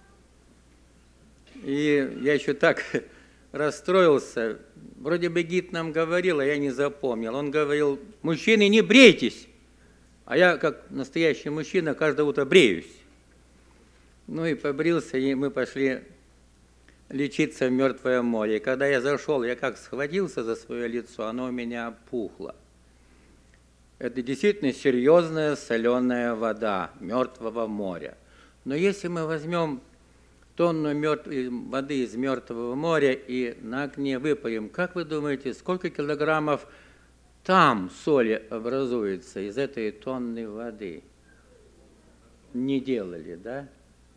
И я еще так расстроился. Вроде бы гид нам говорил, а я не запомнил. Он говорил: мужчины, не брейтесь. А я, как настоящий мужчина, каждое утро бреюсь. Ну и побрился, и мы пошли лечиться в Мертвое море. И когда я зашел, я как схватился за свое лицо, оно у меня опухло. Это действительно серьезная соленая вода Мертвого моря. Но если мы возьмем тонну воды из Мертвого моря и на огне выпарим, как вы думаете, сколько килограммов там соли образуется из этой тонны воды? Не делали, да?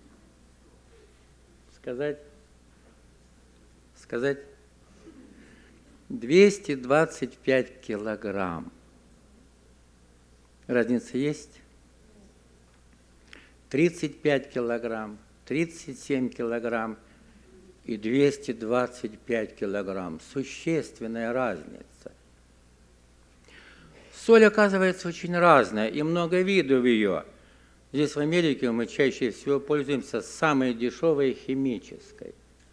Сказать? 225 килограмм. Разница есть? 35 килограмм, 37 килограмм и 225 килограмм. Существенная разница. Соль, оказывается, очень разная, и много видов ее. Здесь в Америке мы чаще всего пользуемся самой дешевой химической.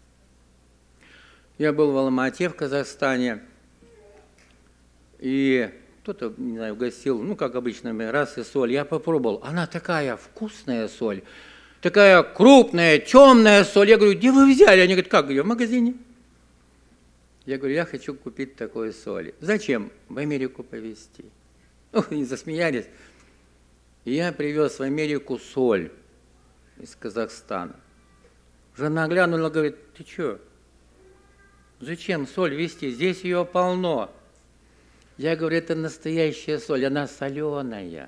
Я был в Алма-Ате, в Казахстане, и кто-то, не знаю, угостил, ну, как обычно, раз и соль. Я попробовал. Она такая вкусная соль, такая крупная, темная соль. Я говорю: где вы взяли? Они говорят: как? В магазине. Я говорю: я хочу купить такой соли. Зачем? В Америку повезти. Они засмеялись. И я привез в Америку соль из Казахстана. Жена глянула, говорит, ты что? Зачем соль везти? Здесь ее полно. Я говорю, это настоящая соль, она соленая.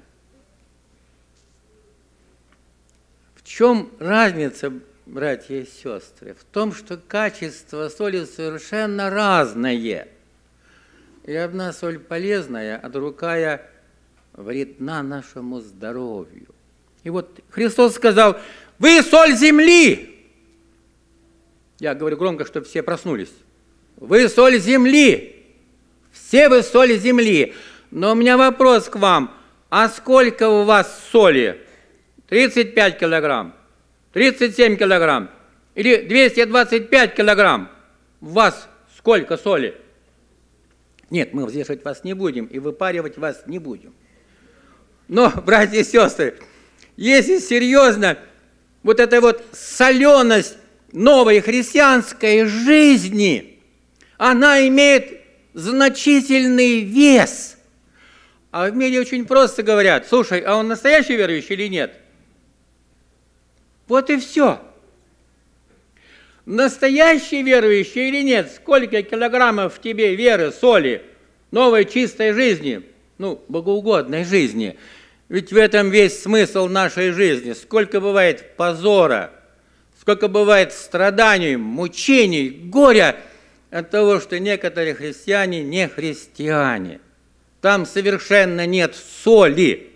В чем разница, братья и сестры? В том, что качество соли совершенно разное. И одна соль полезная, а другая вредна нашему здоровью. И вот Христос сказал, вы соль земли. Я говорю громко, чтобы все проснулись. Вы соль земли. Все вы соль земли. Но у меня вопрос к вам. А сколько у вас соли? 35 килограмм, 37 килограмм или 225 килограмм? У вас сколько соли? Нет, мы взвешивать вас не будем и выпаривать вас не будем. Но, братья и сестры, если серьезно, вот эта вот соленость новой христианской жизни, она имеет значительный вес. А в мире очень просто говорят, слушай, а он настоящий верующий или нет? Вот и все. Настоящий верующий или нет? Сколько килограммов в тебе веры, соли, новой чистой жизни, богоугодной жизни? Ведь в этом весь смысл нашей жизни. Сколько бывает позора, сколько бывает страданий, мучений, горя от того, что некоторые христиане не христиане. Там совершенно нет соли.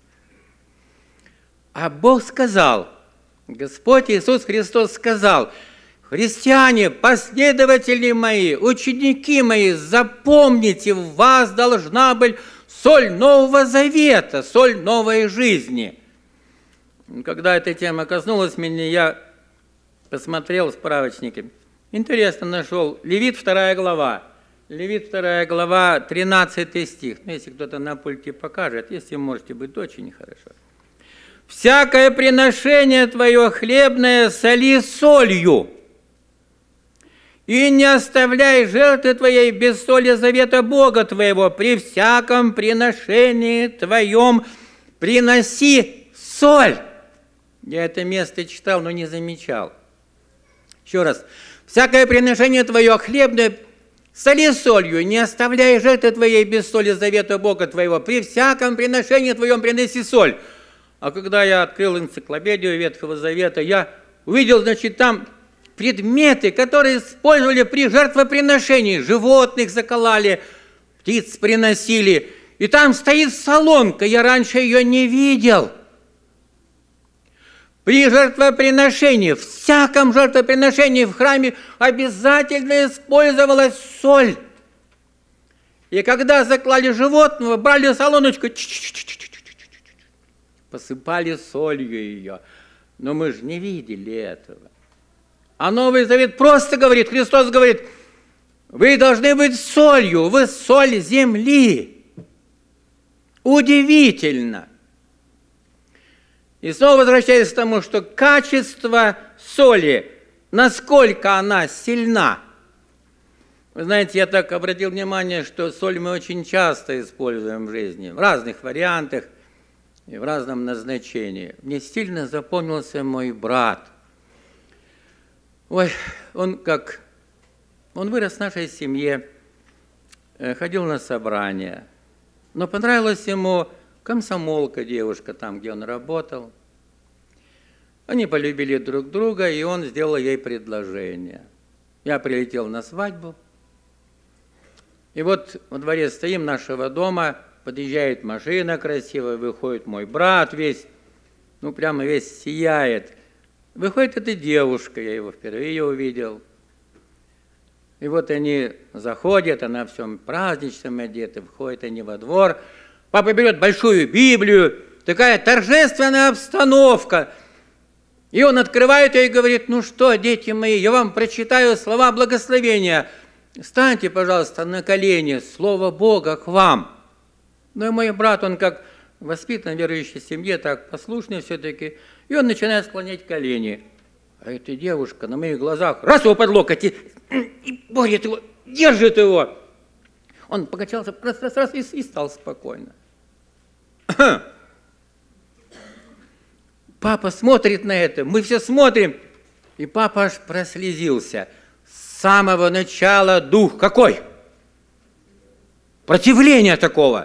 А Бог сказал, Господь Иисус Христос сказал, христиане, последователи мои, ученики мои, запомните, в вас должна быть соль Нового Завета, соль новой жизни. Когда эта тема коснулась меня, я посмотрел в справочнике. Интересно нашел. Левит 2 глава. Левит 2 глава, 13 стих. Если кто-то на пульте покажет, если можете быть, очень хорошо. «Всякое приношение твое хлебное соли солью, и не оставляй жертвы твоей без соли завета Бога твоего, при всяком приношении твоем приноси соль». Я это место читал, но не замечал. Еще раз. «Всякое приношение твое хлебное соли солью, не оставляй жертвы твоей без соли завета Бога твоего, при всяком приношении твоем приноси соль». А когда я открыл энциклопедию Ветхого Завета, я увидел, там предметы, которые использовали при жертвоприношении. Животных закололи, птиц приносили. И там стоит солонка, я раньше ее не видел. При жертвоприношении, всяком жертвоприношении в храме обязательно использовалась соль. И когда заклали животного, брали солоночку, посыпали солью ее. Но мы же не видели этого. А Новый Завет просто говорит, Христос говорит, вы должны быть солью, вы соль земли. Удивительно. И снова возвращаясь к тому, что качество соли, насколько она сильна. Вы знаете, я так обратил внимание, что соль мы очень часто используем в жизни, в разных вариантах и в разном назначении. Мне сильно запомнился мой брат. Ой, он вырос в нашей семье, ходил на собрания, но понравилась ему комсомолка, девушка там, где он работал. Они полюбили друг друга, и он сделал ей предложение. Я прилетел на свадьбу, и вот во дворе стоим нашего дома, подъезжает машина красивая, выходит мой брат весь, прямо весь сияет. Выходит эта девушка, я его впервые увидел. И вот они заходят, она в всем праздничном одета, входят они во двор. Папа берет большую Библию, такая торжественная обстановка. И он открывает ее и говорит, что, дети мои, я вам прочитаю слова благословения. Встаньте, пожалуйста, на колени, слово Бога к вам. И мой брат, он как воспитан в верующей семье, так послушный все-таки, и он начинает склонять колени. А эта девушка на моих глазах раз его под локоть и борет его, держит его. Он покачался раз и стал спокойно. Папа смотрит на это, мы все смотрим. И папа аж прослезился. С самого начала дух какой? Противления такого.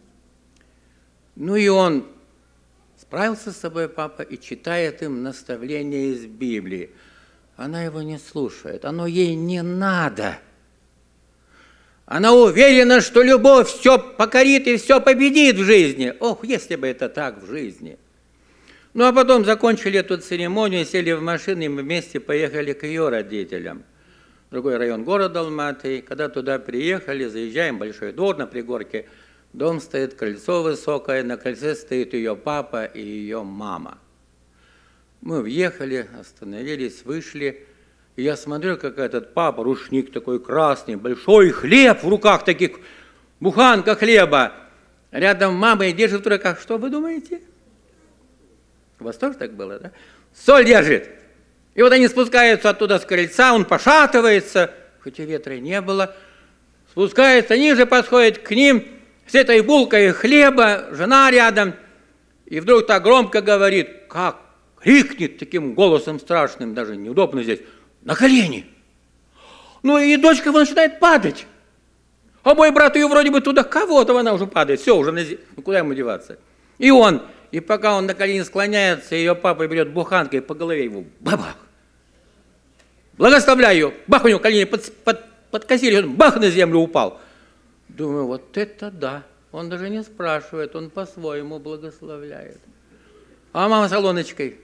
Ну и он справился с собой, папа, и читает им наставление из Библии. Она его не слушает, оно ей не надо. Она уверена, что любовь все покорит и все победит в жизни. Ох, если бы это так в жизни. Ну, а потом закончили эту церемонию, сели в машину, и мы вместе поехали к ее родителям. Другой район города Алматы. Когда туда приехали, заезжаем в большой двор на пригорке. Дом стоит, крыльцо высокое, на крыльце стоит ее папа и ее мама. Мы въехали, остановились, вышли. И я смотрю, как этот папа, рушник такой красный, большой, хлеб в руках таких, буханка хлеба. Рядом мама и держит в руках. Что вы думаете? У вас тоже так было, да? Соль держит. И вот они спускаются оттуда с крыльца, он пошатывается, хоть и ветра не было. Спускается ниже, подходит к ним, с этой булкой хлеба, жена рядом. И вдруг так громко говорит, как крикнет таким голосом страшным, даже неудобно здесь, на колени. Ну и дочка его начинает падать. А мой брат ее вроде бы туда кого-то, она уже падает, все, уже на землю, ну куда ему деваться? И пока он на колени склоняется, ее папа берет буханкой по голове его, бабах. Благословляю, бах, у него колени подкосили, он бах на землю упал. Думаю, вот это да, он даже не спрашивает, он по-своему благословляет. А мама с Алоночкой?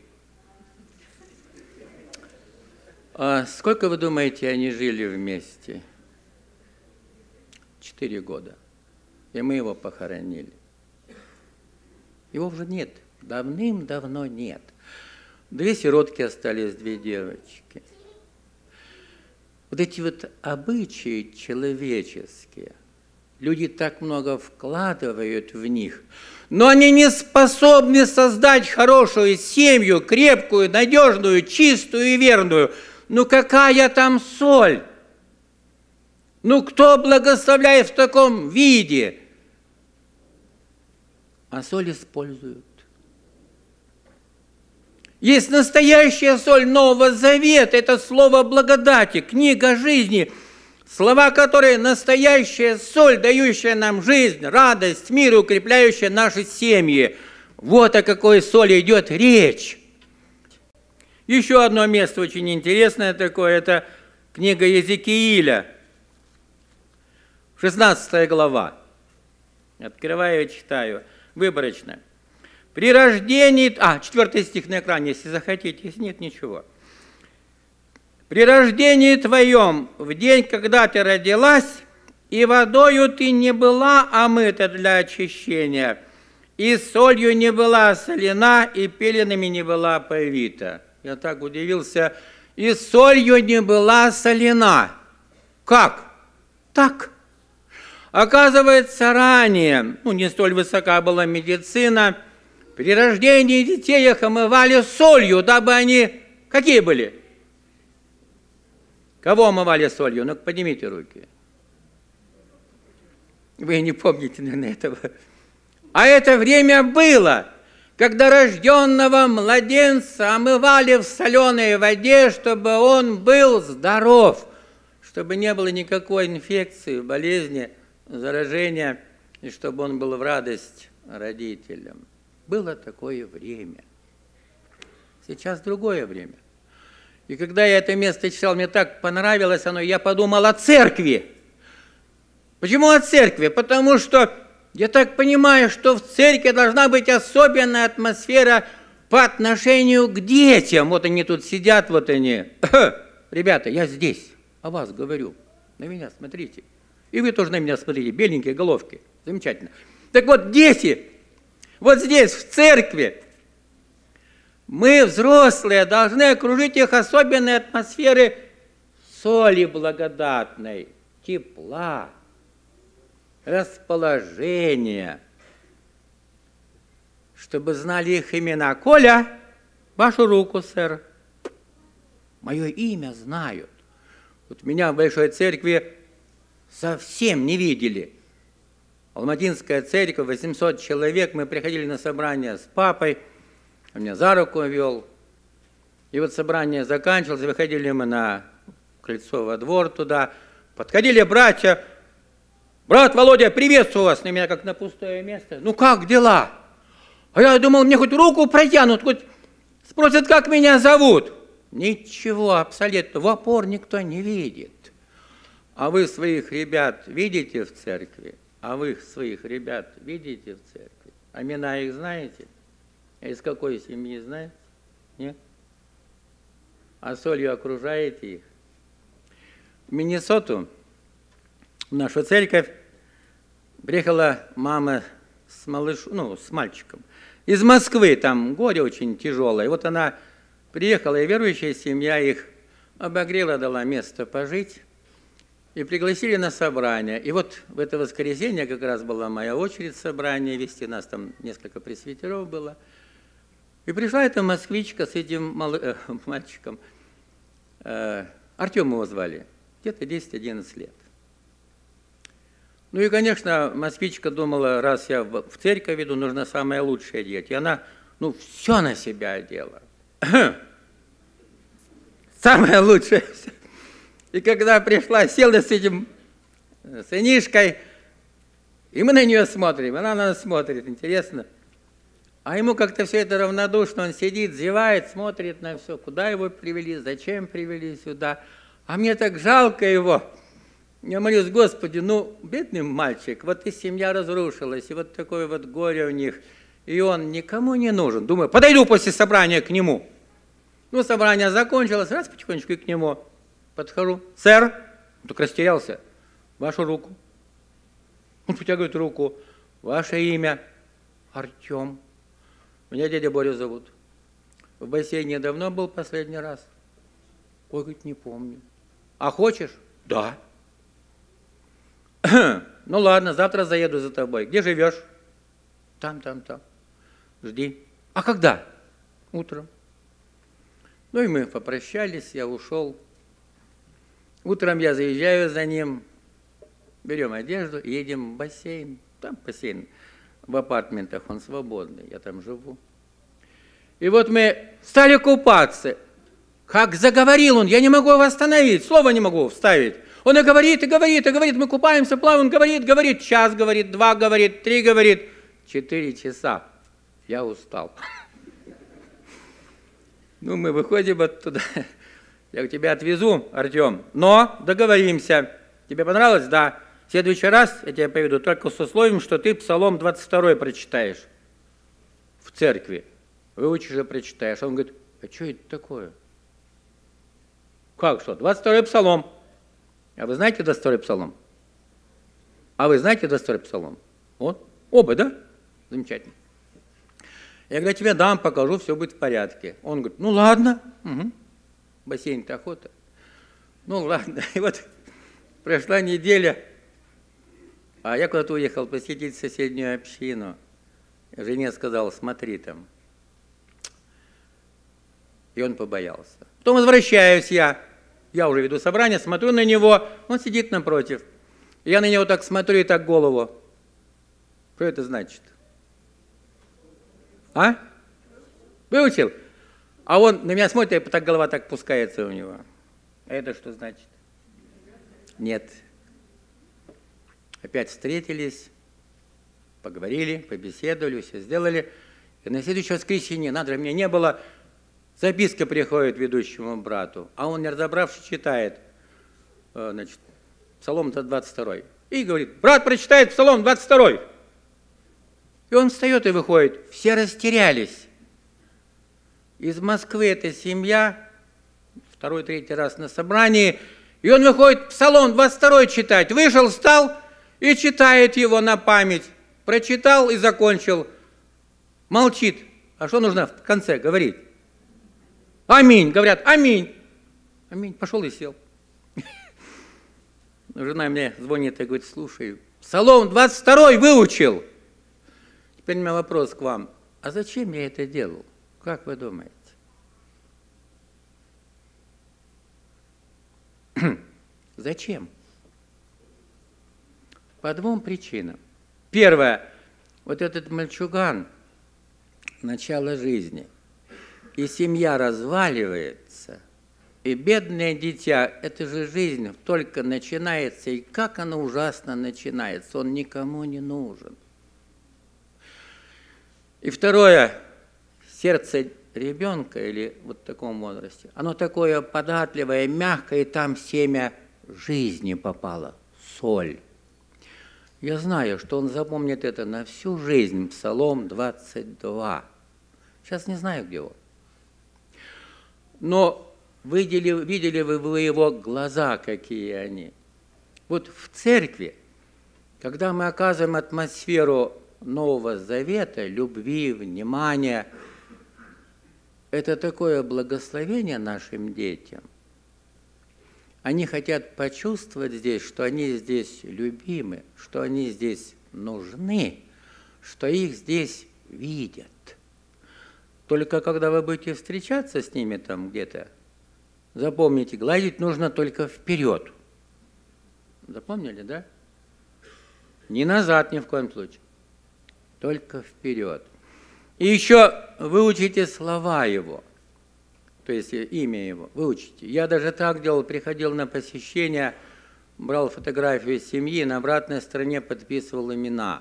Сколько, вы думаете, они жили вместе? 4 года. И мы его похоронили. Его уже нет, давным-давно нет. 2 сиротки остались, 2 девочки. Вот эти вот обычаи человеческие, люди так много вкладывают в них, но они не способны создать хорошую семью, крепкую, надежную, чистую и верную. Ну какая там соль? Ну кто благословляет в таком виде? А соль используют. Есть настоящая соль Нового Завета, это слово благодати, книга жизни, слова, которые настоящая соль, дающая нам жизнь, радость, мир и укрепляющая наши семьи. Вот о какой соли идет речь. Еще одно место очень интересное такое, это книга Иезекииля, 16 глава. Открываю и читаю. Выборочно. При рождении... 4 стих на экране, если захотите. Если нет, ничего. При рождении твоем, в день, когда ты родилась, и водою ты не была омыта для очищения, и солью не была солена, и пеленами не была повита. Я так удивился. И солью не была солена. Как? Так. Оказывается, ранее, не столь высока была медицина, при рождении детей их омывали солью, дабы они какие были? Кого омывали солью? Ну-ка, поднимите руки. Вы не помните, наверное, этого. А это время было, когда рожденного младенца омывали в соленой воде, чтобы он был здоров, чтобы не было никакой инфекции, болезни, заражения, и чтобы он был в радость родителям. Было такое время. Сейчас другое время. И когда я это место читал, мне так понравилось оно, я подумал о церкви. Почему о церкви? Потому что я так понимаю, что в церкви должна быть особенная атмосфера по отношению к детям. Вот они тут сидят, вот они. Ребята, я здесь, о вас говорю. На меня смотрите. И вы тоже на меня смотрите, беленькие головки. Замечательно. Так вот, дети, вот здесь, в церкви, мы, взрослые, должны окружить их особенной атмосферы соли благодатной, тепла, расположения, чтобы знали их имена. Коля, вашу руку, сэр. Мое имя знают. Вот меня в Большой Церкви совсем не видели. Алматинская церковь, 800 человек, мы приходили на собрание с папой, он меня за руку вел. И вот собрание заканчивалось, выходили мы на крыльцо во двор туда, подходили братья. Брат Володя, приветствую вас, на меня как на пустое место. Ну как дела? А я думал, мне хоть руку протянут, хоть спросят, как меня зовут. Ничего, абсолютно, в опор никто не видит. А вы своих ребят видите в церкви? А вы своих ребят видите в церкви? А имена их знаете? А из какой семьи знаете? Нет? А солью окружаете их? В Миннесоту, в нашу церковь, приехала мама с с мальчиком. Из Москвы, там горе очень тяжелое. И вот она приехала, и верующая семья их обогрела, дала место пожить. И пригласили на собрание. И вот в это воскресенье как раз была моя очередь собрания вести. Нас там несколько пресвитеров было. И пришла эта москвичка с этим мальчиком. Артем его звали. Где-то 10-11 лет. Ну и, конечно, москвичка думала, раз я в церковь иду, нужно самое лучшее одеть. И она, все на себя одела. Самое лучшее. И когда пришла, села с этим сынишкой, и мы на нее смотрим, она на нас смотрит, интересно. А ему как-то все это равнодушно, он сидит, зевает, смотрит на все, куда его привели, зачем привели сюда. А мне так жалко его. Я молюсь, Господи, бедный мальчик, вот и семья разрушилась, и вот такое вот горе у них, и он никому не нужен. Думаю, подойду после собрания к нему. Собрание закончилось, раз потихонечку и к нему. Подхожу. Сэр, он только растерялся. Вашу руку. Он протягивает руку. Ваше имя? Артем. Меня дядя Боря зовут. В бассейне давно был последний раз? Ой, говорит, не помню. А хочешь? Да. Ну ладно, завтра заеду за тобой. Где живешь? Там. Жди. А когда? Утром. И мы попрощались, я ушел. Утром я заезжаю за ним, берем одежду, едем в бассейн. Там бассейн в апартментах, он свободный, я там живу. И вот мы стали купаться. Как заговорил он, я не могу его остановить, слова не могу вставить. Он и говорит, мы купаемся, плаваем, он говорит, час говорит, 2 говорит, 3 говорит, 4 часа. Я устал. Мы выходим оттуда. Я тебя отвезу, Артем, но договоримся. Тебе понравилось? Да. В следующий раз я тебя поведу только с условием, что ты Псалом 22 прочитаешь в церкви. Выучишь и прочитаешь. Он говорит, а что это такое? Как что? 22 Псалом. А вы знаете 22 Псалом? Вот. Оба, да? Замечательно. Я говорю, тебе дам, покажу, все будет в порядке. Он говорит, ладно. Угу. Бассейн-то охота. Ладно. И вот прошла неделя, а я куда-то уехал посетить соседнюю общину. Жене сказал, смотри там. И он побоялся. Потом возвращаюсь я уже веду собрание, смотрю на него, он сидит напротив. Я на него так смотрю и так голову. Что это значит? А? Выучил? А он на меня смотрит, и так голова так пускается у него. А это что значит? Нет. Опять встретились, поговорили, побеседовали, все сделали. И на следующее воскресенье, меня не было, записка приходит ведущему брату, а он, не разобравшись, читает, Псалом 22. И говорит, брат прочитает Псалом 22. И он встает и выходит. Все растерялись. Из Москвы эта семья, 2-3 раз на собрании, и он выходит Псалом 22 читать. Вышел, встал и читает его на память. Прочитал и закончил. Молчит. А что нужно в конце говорить? Аминь. Говорят, аминь. Аминь. Пошел и сел. Жена мне звонит и говорит, слушай, Псалом 22 выучил. Теперь у меня вопрос к вам. А зачем я это делал? Как вы думаете? Зачем? По 2 причинам. Первое. Вот этот мальчуган, начало жизни. и семья разваливается, и бедное дитя, это же жизнь только начинается, и как она ужасно начинается, он никому не нужен. И второе, сердце ребенка или вот в таком возрасте, оно такое податливое, мягкое, и там семя жизни попало, соль. Я знаю, что он запомнит это на всю жизнь, Псалом 22. Сейчас не знаю, где он. Но видели вы его глаза, какие они? Вот в церкви, когда мы оказываем атмосферу Нового Завета, любви, внимания, это такое благословение нашим детям. Они хотят почувствовать здесь, что они здесь любимы, что они здесь нужны, что их здесь видят. Только когда вы будете встречаться с ними там где-то, запомните, гладить нужно только вперед. Запомнили, да? Не назад ни в коем случае, только вперед. И еще выучите слова его, то есть имя его, выучите. Я даже так делал, приходил на посещение, брал фотографию семьи, на обратной стороне подписывал имена.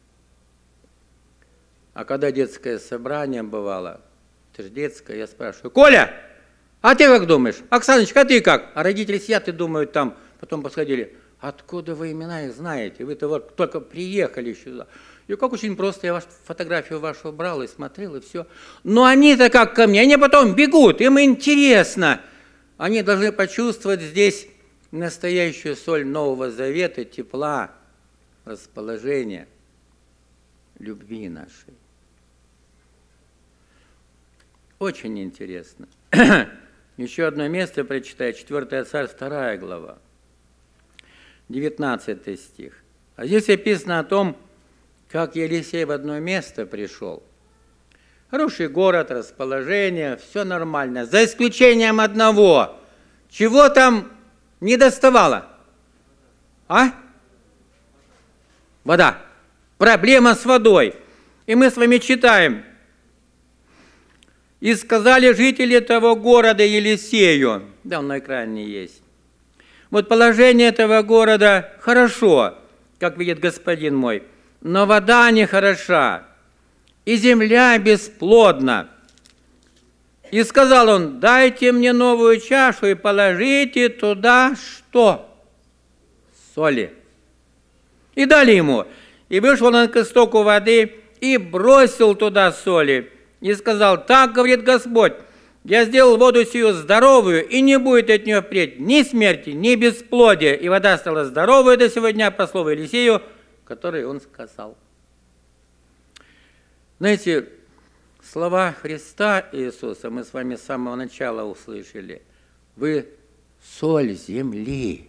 А когда детское собрание бывало, это же детское, я спрашиваю: Коля, а ты как думаешь? Оксаночка, а ты как? А родители сидят и думают там, потом подходили: откуда вы имена их знаете? Вы-то вот только приехали сюда. И как очень просто, я фотографию вашу брал и смотрел, и все. Но они-то как ко мне, они потом бегут, им интересно. Они должны почувствовать здесь настоящую соль Нового Завета, тепла, расположения, любви нашей. Очень интересно. Еще одно место прочитаю, 4 Царств, 2 глава, 19 стих. А здесь описано о том, как Елисей в одно место пришел. Хороший город, расположение, все нормально, за исключением одного. Чего там не доставало? А? Вода. Проблема с водой. И мы с вами читаем. «И сказали жители того города Елисею». Да, он на экране есть. Вот положение этого города хорошо, как видит господин мой, но вода не хороша, и земля бесплодна. И сказал он: дайте мне новую чашу и положите туда что? Соли. И дали ему. И вышел он к истоку воды и бросил туда соли. И сказал: так говорит Господь, я сделал воду сию здоровую, и не будет от нее впредь ни смерти, ни бесплодия. И вода стала здоровой до сего дня, по слову Елисею, который он сказал. Знаете, слова Христа Иисуса мы с вами с самого начала услышали. Вы соль земли.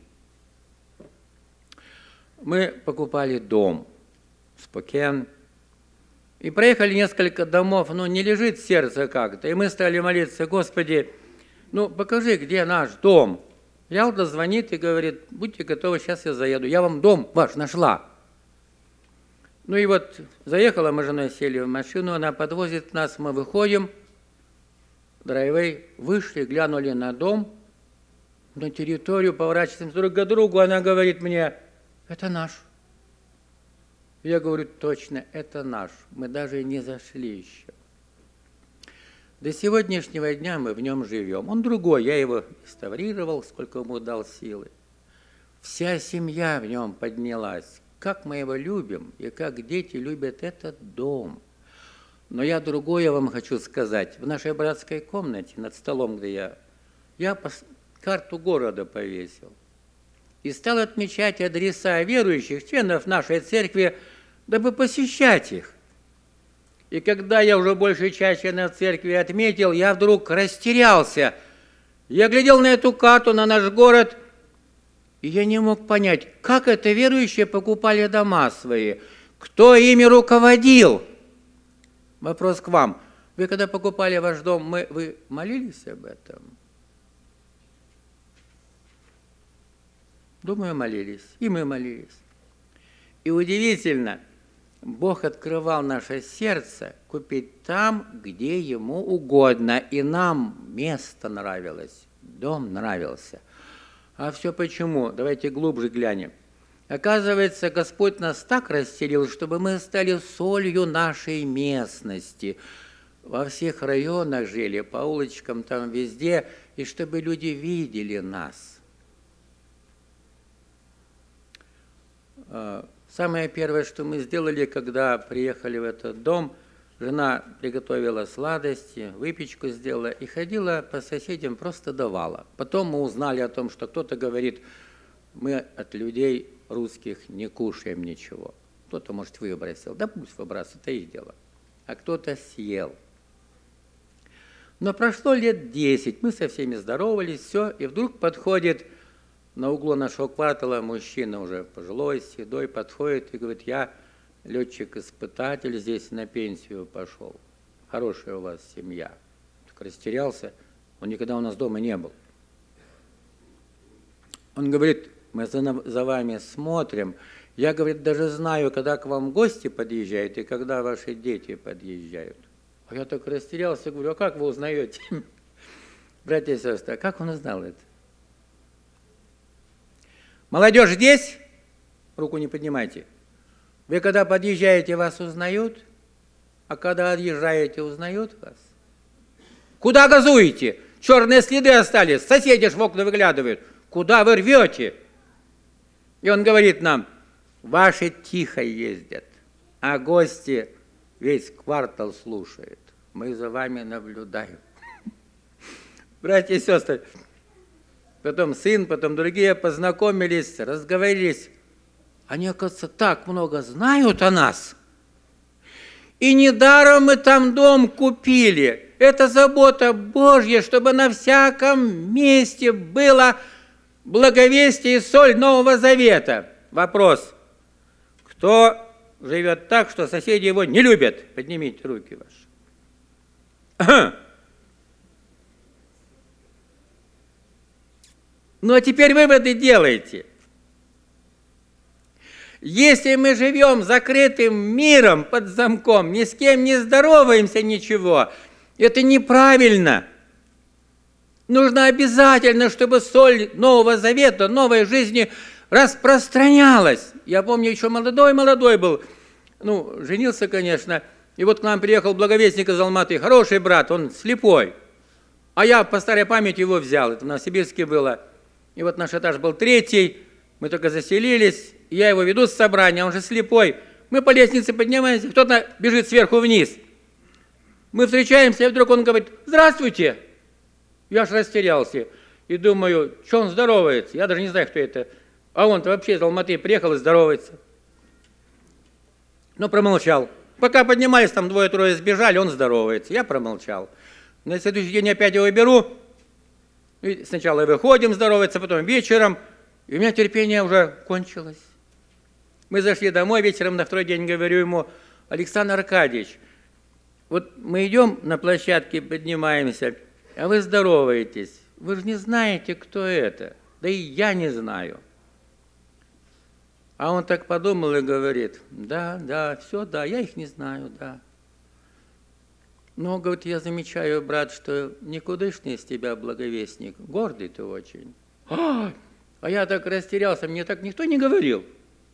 Мы покупали дом, Спокен, и проехали несколько домов, но не лежит сердце как-то. И мы стали молиться: Господи, ну покажи, где наш дом. Ялда звонит и говорит: будьте готовы, сейчас я заеду. Я вам дом ваш нашла. Ну и вот заехала, мы с женой сели в машину, она подвозит нас, мы выходим, драйвей, вышли, глянули на дом, на территорию, поворачиваемся друг к другу, она говорит мне: это наш. Я говорю: точно, это наш, мы даже не зашли еще. До сегодняшнего дня мы в нем живем. Он другой, я его реставрировал, сколько ему дал силы. Вся семья в нем поднялась. Как мы его любим, и как дети любят этот дом. Но я другое вам хочу сказать. В нашей братской комнате, над столом, где я карту города повесил. И стал отмечать адреса верующих, членов нашей церкви, дабы посещать их. И когда я уже большей частью на церкви отметил, я вдруг растерялся. Я глядел на эту карту, на наш город, и я не мог понять, как это верующие покупали дома свои, кто ими руководил. Вопрос к вам. Вы когда покупали ваш дом, вы молились об этом? Думаю, молились. И мы молились. И удивительно, Бог открывал наше сердце купить там, где Ему угодно. И нам место нравилось, дом нравился. А все почему? Давайте глубже глянем. Оказывается, Господь нас так расселил, чтобы мы стали солью нашей местности. Во всех районах жили, по улочкам там везде, и чтобы люди видели нас. Самое первое, что мы сделали, когда приехали в этот дом, жена приготовила сладости, выпечку сделала и ходила по соседям, просто давала. Потом мы узнали о том, что кто-то говорит, мы от людей русских не кушаем ничего. Кто-то, может, выбросил. Да пусть выбрасывает, это их дело. А кто-то съел. Но прошло лет 10, мы со всеми здоровались, все, и вдруг подходит на углу нашего квартала мужчина уже пожилой, седой, подходит и говорит, я летчик-испытатель, здесь на пенсию пошел. Хорошая у вас семья. Так растерялся, он никогда у нас дома не был. Он говорит, мы за вами смотрим. Я, говорит, даже знаю, когда к вам гости подъезжают и когда ваши дети подъезжают. А я так растерялся, говорю, а как вы узнаете? Братья и сестры, а как он узнал это? Молодежь здесь? Руку не поднимайте. Вы когда подъезжаете, вас узнают? А когда отъезжаете, узнают вас? Куда газуете? Черные следы остались, соседи ж в окна выглядывают. Куда вы рвете? И он говорит нам, ваши тихо ездят, а гости весь квартал слушают. Мы за вами наблюдаем. Братья и сестры, потом сын, потом другие познакомились, разговорились. Они, оказывается, так много знают о нас. И недаром мы там дом купили. Это забота Божья, чтобы на всяком месте было благовестие и соль Нового Завета. Вопрос. Кто живет так, что соседи его не любят? Поднимите руки ваши. Ага. Ну, а теперь выводы делайте. Если мы живем закрытым миром под замком, ни с кем не здороваемся, ничего, это неправильно. Нужно обязательно, чтобы соль Нового Завета, новой жизни распространялась. Я помню, еще молодой был, ну, женился, конечно, и вот к нам приехал благовестник из Алматы, хороший брат, он слепой. А я по старой памяти его взял, это в Новосибирске было. И вот наш этаж был 3-й, мы только заселились, я его веду с собрания, он же слепой. Мы по лестнице поднимаемся, кто-то бежит сверху вниз. Мы встречаемся, и вдруг он говорит, здравствуйте. Я аж растерялся и думаю, что он здоровается, я даже не знаю, кто это. А он-то вообще из Алматы приехал и здоровается. Но промолчал. Пока поднимались, там 2-3 сбежали, он здоровается. Я промолчал. На следующий день опять его беру. И сначала выходим здороваться, потом вечером. И у меня терпение уже кончилось. Мы зашли домой вечером, на второй день говорю ему, Александр Аркадьевич, вот мы идем на площадке, поднимаемся, а вы здороваетесь. Вы же не знаете, кто это. Да и я не знаю. А он так подумал и говорит, да, все, да, я их не знаю, да. Но, говорит, я замечаю, брат, что никудышный из тебя благовестник, гордый ты очень. А я так растерялся, мне так никто не говорил.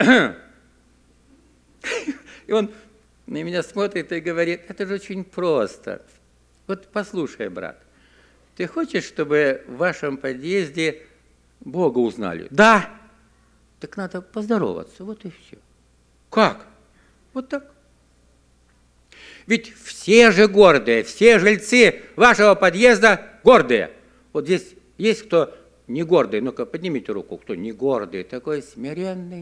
И он на меня смотрит и говорит, это же очень просто. Вот послушай, брат, ты хочешь, чтобы в вашем подъезде Бога узнали? Да. Так надо поздороваться, вот и все. Как? Вот так. Ведь все же гордые, все жильцы вашего подъезда гордые. Вот здесь есть кто не гордый? Ну-ка, поднимите руку, кто не гордый, такой смиренный.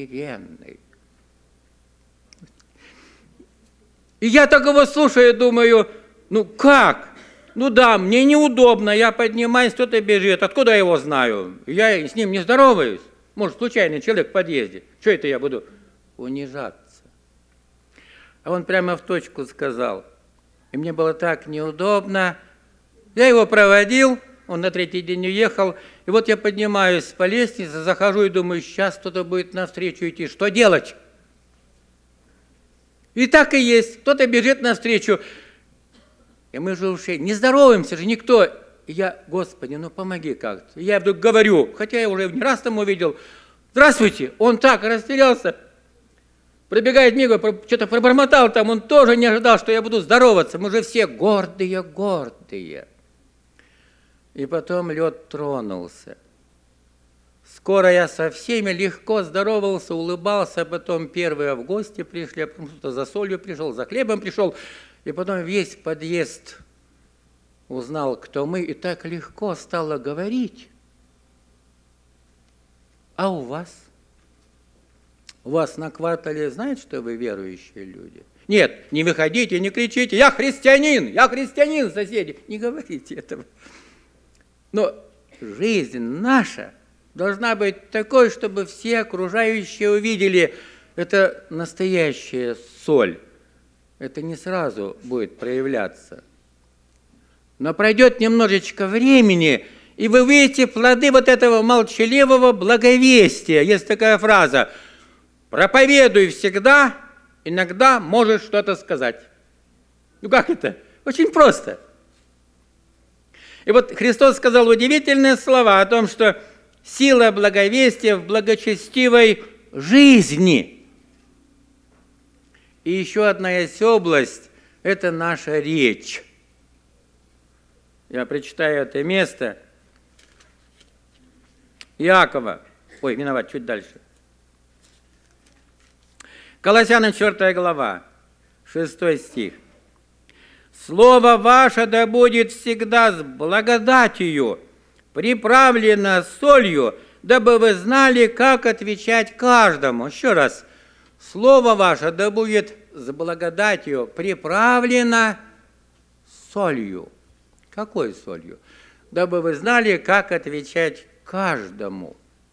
И я так его слушаю, думаю, ну как? Ну да, мне неудобно, я поднимаюсь, кто-то бежит, откуда я его знаю? Я с ним не здороваюсь. Может, случайный человек в подъезде. Что это я буду унижаться? А он прямо в точку сказал. И мне было так неудобно. Я его проводил, он на 3-й день уехал. И вот я поднимаюсь по лестнице, захожу и думаю, сейчас кто-то будет навстречу идти. Что делать? И так и есть. Кто-то бежит навстречу, и мы же уже не здороваемся же никто. И я, Господи, ну помоги как-то. Я вдруг говорю, хотя я уже не раз там увидел, здравствуйте, он так растерялся, пробегает мимо, что-то пробормотал там, он тоже не ожидал, что я буду здороваться. Мы же все гордые, гордые. И потом лед тронулся. Скоро я со всеми легко здоровался, улыбался, а потом первые в гости пришли, а потом кто-то за солью пришел, за хлебом пришел, и потом весь подъезд узнал, кто мы, и так легко стало говорить. А у вас? У вас на квартале знают, что вы верующие люди? Нет, не выходите, не кричите, я христианин, соседи. Не говорите этого. Но жизнь наша должна быть такой, чтобы все окружающие увидели, это настоящая соль. Это не сразу будет проявляться. Но пройдет немножечко времени, и вы увидите плоды вот этого молчаливого благовестия. Есть такая фраза: проповедуй всегда, иногда можешь что-то сказать. Ну как это? Очень просто. И вот Христос сказал удивительные слова о том, что сила благовестия в благочестивой жизни. И еще одна есть область – это наша речь. Я прочитаю это место. Иакова. Ой, виноват, чуть дальше. Колоссянам 4 глава, 6 стих. «Слово ваше да будет всегда с благодатью, приправлено солью, дабы вы знали, как отвечать каждому». Еще раз. «Слово ваше да будет с благодатью, приправлено солью». Какой солью? Дабы вы знали, как отвечать каждому.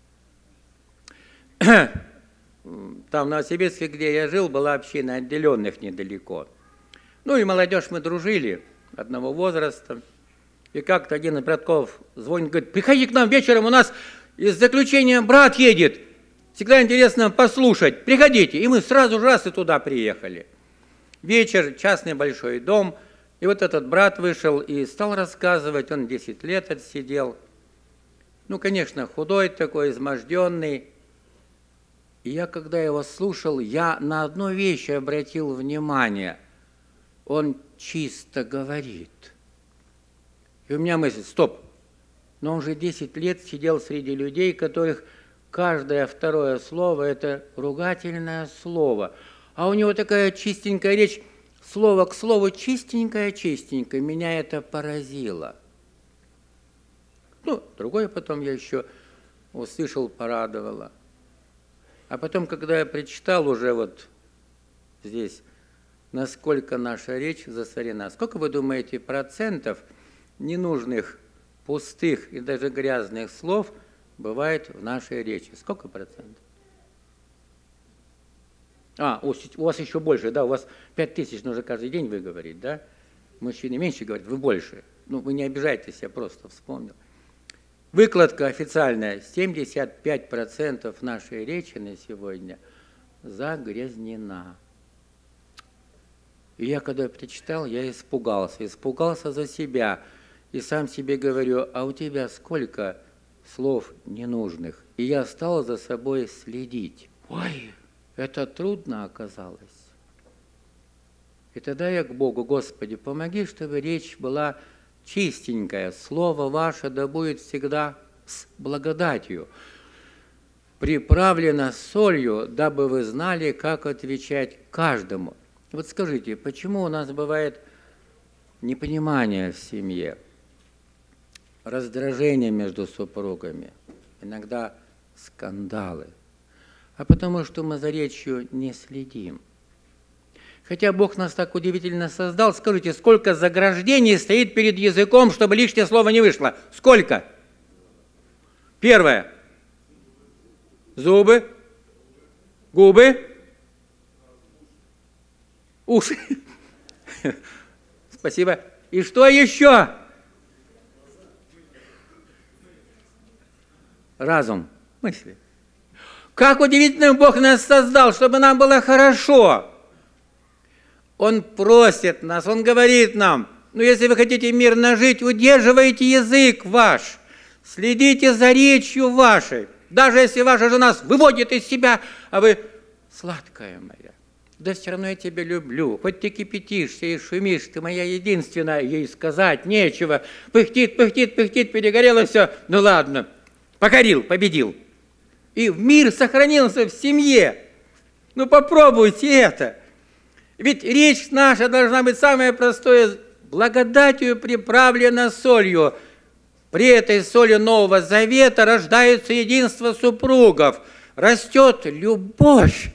Там в Новосибирске, где я жил, была община отделенных недалеко. Ну и молодежь мы дружили, одного возраста. И как-то один из братков звонит, говорит: приходи к нам вечером, у нас из заключения брат едет. Всегда интересно послушать. Приходите. И мы сразу же раз и туда приехали. Вечер, частный большой дом. И вот этот брат вышел и стал рассказывать, он 10 лет отсидел. Ну, конечно, худой такой, изможденный. И я, когда его слушал, я на одну вещь обратил внимание. Он чисто говорит. И у меня мысль: стоп, но он же 10 лет сидел среди людей, которых каждое второе слово – это ругательное слово. А у него такая чистенькая речь, слово к слову чистенькое-чистенькое. Меня это поразило. Ну, другое потом я еще услышал, порадовало. А потом, когда я прочитал уже вот здесь, насколько наша речь засорена, сколько, вы думаете, процентов ненужных, пустых и даже грязных слов бывает в нашей речи? Сколько процентов? У вас еще больше, да? У вас 5000 нужно каждый день выговорить, да? Мужчины меньше говорят, вы больше. Ну, вы не обижайтесь, я просто вспомнил. Выкладка официальная: 75% нашей речи на сегодня загрязнена. И я, когда прочитал, я испугался за себя. И сам себе говорю: а у тебя сколько слов ненужных? И я стал за собой следить. Ой, это трудно оказалось. И тогда я к Богу: Господи, помоги, чтобы речь была чистенькая. Слово ваше да будет всегда с благодатью, приправлено солью, дабы вы знали, как отвечать каждому. Вот скажите, почему у нас бывает непонимание в семье, раздражение между супругами, иногда скандалы? А потому что мы за речью не следим. Хотя Бог нас так удивительно создал, скажите, сколько заграждений стоит перед языком, чтобы лишнее слово не вышло? Сколько? Первое. Зубы, губы, уши. Спасибо. И что еще? Разум, мысли. Как удивительно Бог нас создал, чтобы нам было хорошо. Он просит нас, Он говорит нам, ну если вы хотите мирно жить, удерживайте язык ваш, следите за речью вашей. Даже если ваша жена выводит из себя, а вы, сладкая моя, да все равно я тебя люблю, хоть ты кипятишься и шумишь, ты моя единственная, ей сказать нечего, пыхтит, пыхтит, пыхтит, перегорело все, ну ладно, покорил, победил. И мир сохранился в семье. Ну попробуйте это. Ведь речь наша должна быть самое простое, благодатью приправлена солью. При этой соли Нового Завета рождается единство супругов, растет любовь,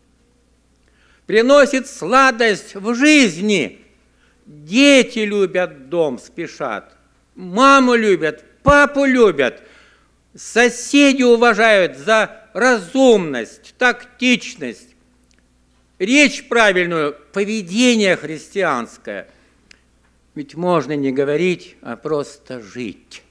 приносит сладость в жизни. Дети любят дом, спешат, маму любят, папу любят, соседи уважают за разумность, тактичность, речь правильную, поведение христианское. Ведь можно не говорить, а просто жить.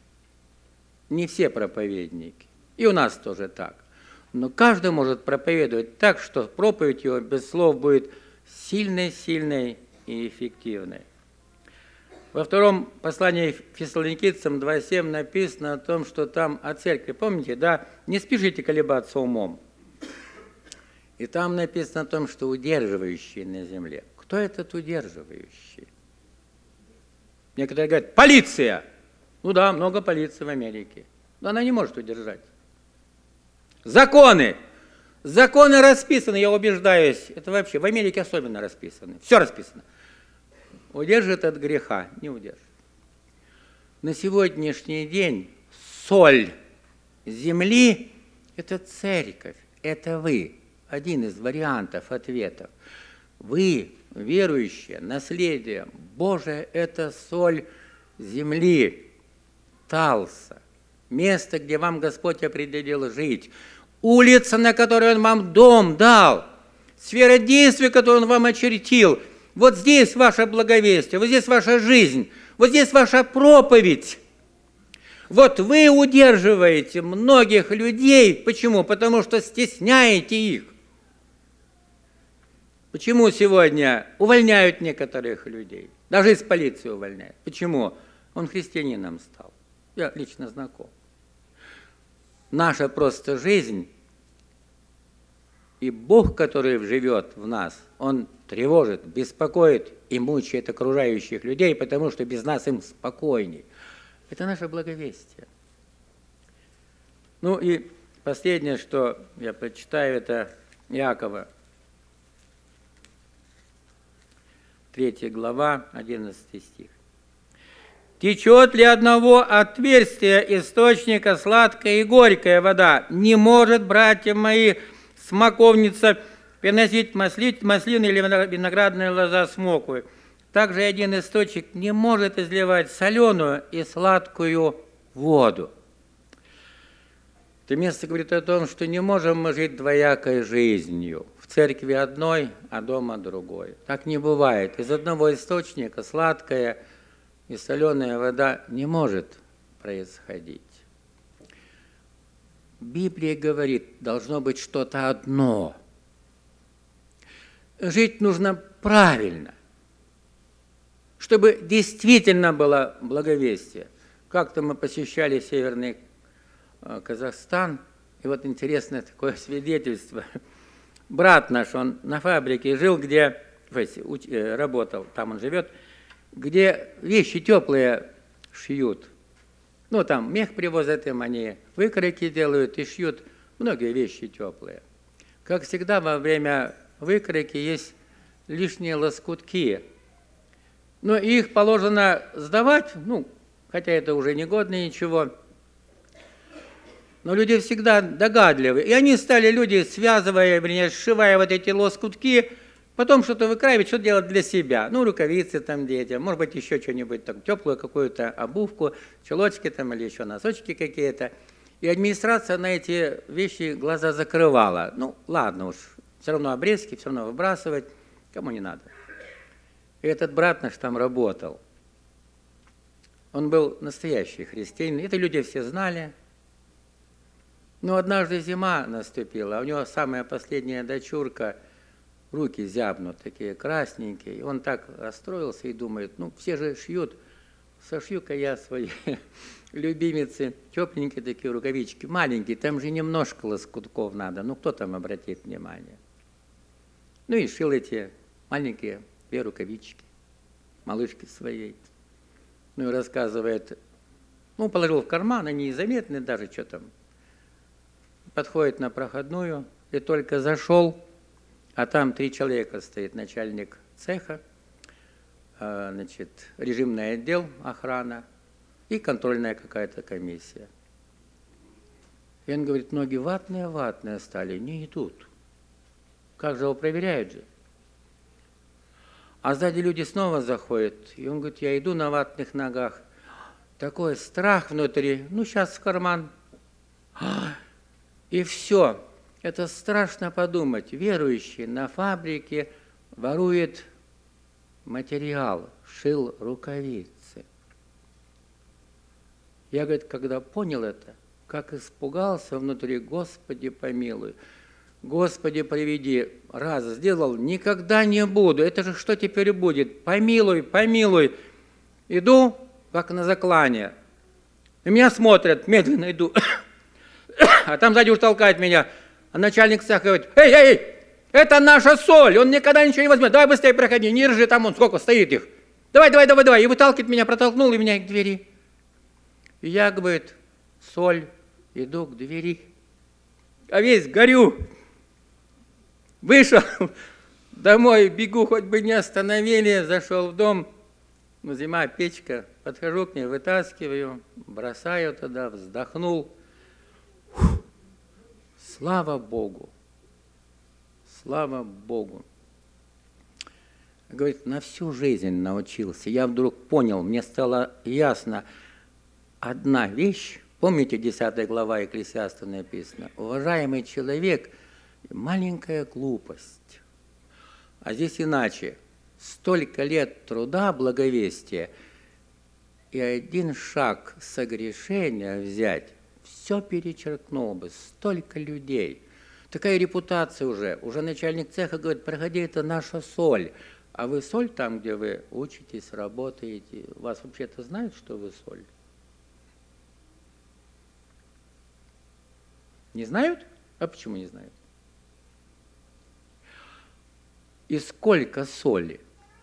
Не все проповедники, и у нас тоже так. Но каждый может проповедовать так, что проповедь его без слов будет сильной, сильной и эффективной. Во втором послании Фессалоникийцам 2:7 написано о том, что там о церкви, помните, да, не спешите колебаться умом. И там написано о том, что удерживающий на земле. Кто этот удерживающий? Некоторые говорят, полиция. Ну да, много полиции в Америке. Но она не может удержать. Законы. Законы расписаны, я убеждаюсь. Это вообще в Америке особенно расписаны. Все расписано. Удержит от греха? Не удержит. На сегодняшний день соль земли – это церковь, это вы. Один из вариантов ответов. Вы, верующие, наследие Божие – это соль земли, Талса, место, где вам Господь определил жить, улица, на которой Он вам дом дал, сфера действия, которую Он вам очертил. Вот здесь ваше благовестие, вот здесь ваша жизнь, вот здесь ваша проповедь. Вот вы удерживаете многих людей. Почему? Потому что стесняете их. Почему сегодня увольняют некоторых людей? Даже из полиции увольняют. Почему? Он христианином стал. Я лично знаком. Наша просто жизнь и Бог, который живет в нас, Он тревожит, беспокоит и мучает окружающих людей, потому что без нас им спокойней. Это наше благовестие. Ну и последнее, что я прочитаю, это Иакова, 3 глава, 11 стих. «Течет ли одного отверстия источника сладкая и горькая вода? Не может, братья мои, смоковница переносить маслины или виноградная лоза смоквы. Также один источник не может изливать соленую и сладкую воду». Это место говорит о том, что не можем мы жить двоякой жизнью. В церкви одной, а дома другой. Так не бывает. Из одного источника сладкая и соленая вода не может происходить. Библия говорит, должно быть что-то одно. Жить нужно правильно, чтобы действительно было благовестие. Как-то мы посещали Северный Казахстан, и вот интересное такое свидетельство. Брат наш, он на фабрике жил, где работал, там он живет, где вещи теплые шьют. Ну, там мех привозят им, они выкройки делают и шьют многие вещи теплые. Как всегда, во время выкройки есть лишние лоскутки. Но их положено сдавать, ну, хотя это уже негодно ничего. Но люди всегда догадливы. И они стали, люди, связывая, вернее, сшивая вот эти лоскутки, потом что-то выкраивать, что делать для себя. Ну, рукавицы там детям, может быть, еще что-нибудь там, теплую какую-то обувку, чулочки там или еще носочки какие-то. И администрация на эти вещи глаза закрывала. Ну, ладно уж, все равно обрезки, все равно выбрасывать, кому не надо. И этот брат наш там работал. Он был настоящий христианин, это люди все знали. Но однажды зима наступила, а у него самая последняя дочурка руки зябнут, такие красненькие. И он так расстроился и думает, ну, все же шьют, сошью-ка я свои любимицы, тепленькие такие рукавички, маленькие, там же немножко лоскутков надо, ну, кто там обратит внимание? Ну, и шил эти маленькие 2 рукавички, малышки своей. Ну, и рассказывает, ну, положил в карман, они незаметны даже, что там. Подходит на проходную, и только зашел, а там 3 человека стоит, начальник цеха, значит, режимный отдел, охрана и контрольная какая-то комиссия. И он говорит, ноги ватные стали, не идут. Как же его проверяют же? А сзади люди снова заходят, и он говорит, я иду на ватных ногах. Такой страх внутри, ну, сейчас в карман. И все. Это страшно подумать. Верующий на фабрике ворует материал, шил рукавицы. Я, говорит, когда понял это, как испугался внутри, Господи, помилуй. Господи, приведи. Раз сделал, никогда не буду. Это же что теперь будет? Помилуй, помилуй. Иду, как на заклание. И меня смотрят, медленно иду. А там сзади уж толкает меня. А начальник цеха говорит, эй, эй, это наша соль, он никогда ничего не возьмет. Давай быстрее проходи, не ржи, там он сколько стоит их. Давай, давай, давай, давай. И выталкивает меня, протолкнул и меня к двери. И я, говорит, соль, иду к двери. А весь горю. Вышел домой, бегу, хоть бы не остановили, зашел в дом. Ну, зима, печка, подхожу к ней, вытаскиваю, бросаю туда, вздохнул. Фух. Слава Богу! Слава Богу! Говорит, на всю жизнь научился. Я вдруг понял, мне стало ясно, одна вещь, помните, 10 глава Екклесиаста написано, уважаемый человек, маленькая глупость. А здесь иначе. Столько лет труда, благовестия, и один шаг согрешения взять, все перечеркнул бы, столько людей. Такая репутация уже начальник цеха говорит, проходи, это наша соль. А вы соль там, где вы учитесь, работаете, вас вообще-то знают, что вы соль? Не знают? А почему не знают? И сколько соли?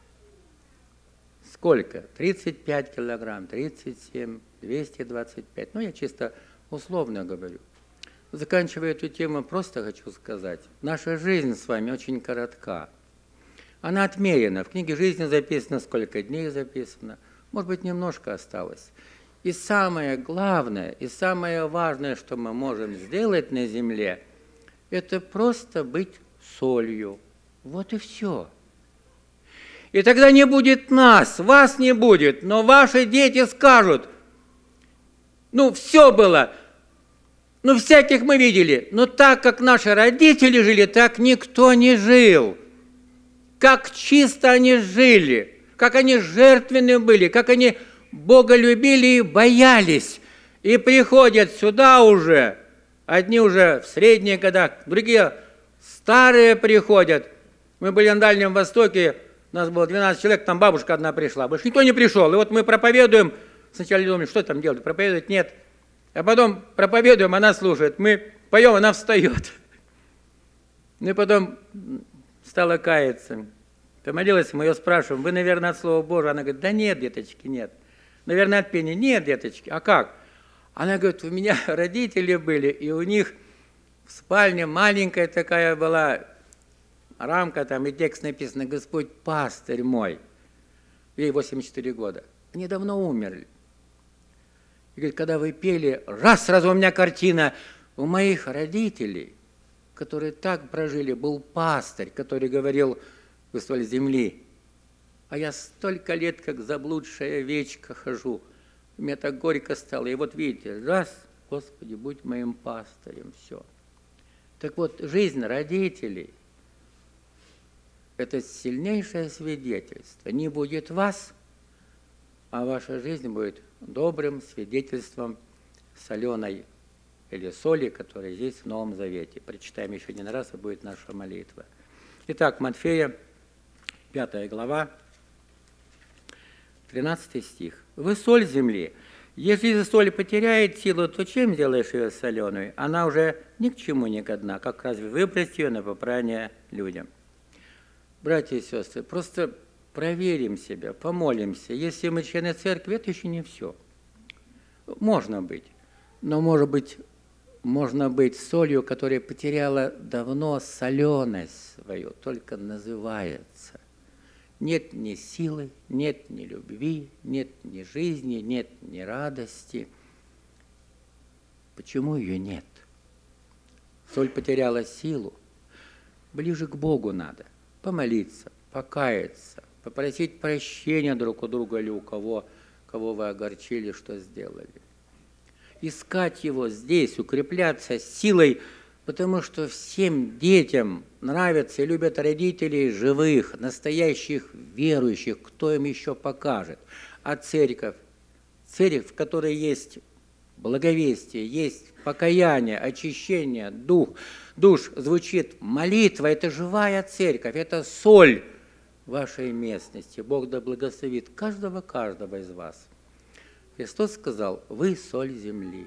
Сколько? 35 килограмм, 37, 225. Ну, я чисто условно говорю. Заканчивая эту тему, просто хочу сказать, наша жизнь с вами очень коротка. Она отмерена. В книге жизни записано, сколько дней записано. Может быть, немножко осталось. И самое главное, и самое важное, что мы можем сделать на земле, это просто быть солью. Вот и все. И тогда не будет нас, вас не будет, но ваши дети скажут, ну, все было, ну, всяких мы видели, но так, как наши родители жили, так никто не жил. Как чисто они жили, как они жертвенны были, как они Бога любили и боялись. И приходят сюда уже, одни уже в средних годах, другие старые приходят. Мы были на Дальнем Востоке, у нас было 12 человек, там бабушка одна пришла, больше никто не пришел. И вот мы проповедуем, сначала думали, что там делать, проповедовать нет. А потом проповедуем, она слушает, мы поем, она встает. Ну и потом стала каяться. Помолилась, мы ее спрашиваем, вы, наверное, от Слова Божьего? Она говорит, да нет, деточки, нет. Наверное, от пения? Нет, деточки. А как? Она говорит, у меня родители были, и у них в спальне маленькая такая была рамка, там и текст написано, Господь пастырь мой. Ей 84 года. Они давно умерли. И говорит, когда вы пели, сразу у меня картина. У моих родителей, которые так прожили, был пастырь, который говорил, вы соль земли. А я столько лет, как заблудшая овечка хожу. Мне так горько стало. И вот видите, Господи, будь моим пастырем, все. Так вот, жизнь родителей – это сильнейшее свидетельство. Не будет вас, а ваша жизнь будет добрым свидетельством соленой или соли, которая здесь в Новом Завете. Прочитаем еще один раз, и будет наша молитва. Итак, Матфея, 5 глава, 13 стих. «Вы соль земли. Если соль потеряет силу, то чем делаешь ее соленой? Она уже ни к чему не годна, как разве выбрать ее на попрание людям?» Братья и сестры, просто проверим себя, помолимся. Если мы члены церкви, это еще не все. Можно быть, но можно быть солью, которая потеряла давно соленость свою, только называется. Нет ни силы, нет ни любви, нет ни жизни, нет ни радости. Почему ее нет? Соль потеряла силу. Ближе к Богу надо. Помолиться, покаяться, попросить прощения друг у друга или у кого вы огорчили, что сделали. Искать Его здесь, укрепляться силой, потому что всем детям нравятся и любят родителей живых, настоящих верующих, кто им еще покажет. А церковь, в которой есть благовестие, есть покаяние, очищение, душ, звучит молитва, это живая церковь, это соль вашей местности. Бог да благословит каждого из вас. Христос сказал: «Вы соль земли».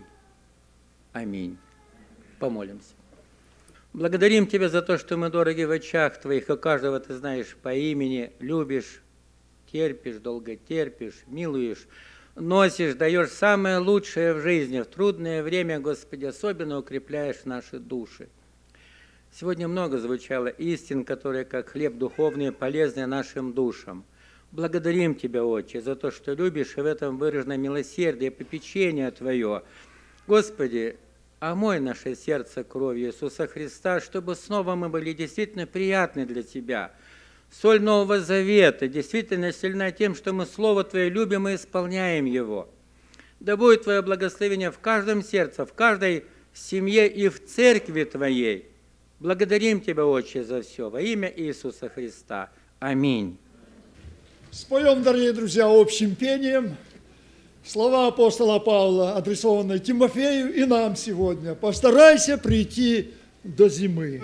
Аминь. Помолимся. Благодарим Тебя за то, что мы дороги в очах Твоих, и каждого Ты знаешь по имени, любишь, терпишь, долго терпишь, милуешь, носишь, даешь самое лучшее в жизни. В трудное время, Господи, особенно укрепляешь наши души. Сегодня много звучало истин, которые как хлеб духовный полезны нашим душам. Благодарим Тебя, Отче, за то, что любишь, и в этом выражено милосердие и попечение Твое. Господи, омой наше сердце кровью Иисуса Христа, чтобы снова мы были действительно приятны для Тебя. Соль Нового Завета действительно сильна тем, что мы Слово Твое любим и исполняем его. Да будет Твое благословение в каждом сердце, в каждой семье и в церкви Твоей. Благодарим Тебя, Отче, за все. Во имя Иисуса Христа. Аминь.
Споем, дорогие друзья, общим пением слова апостола Павла, адресованные Тимофею и нам сегодня. «Постарайся прийти до зимы».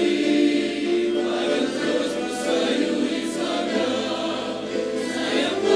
Прийти на зимы,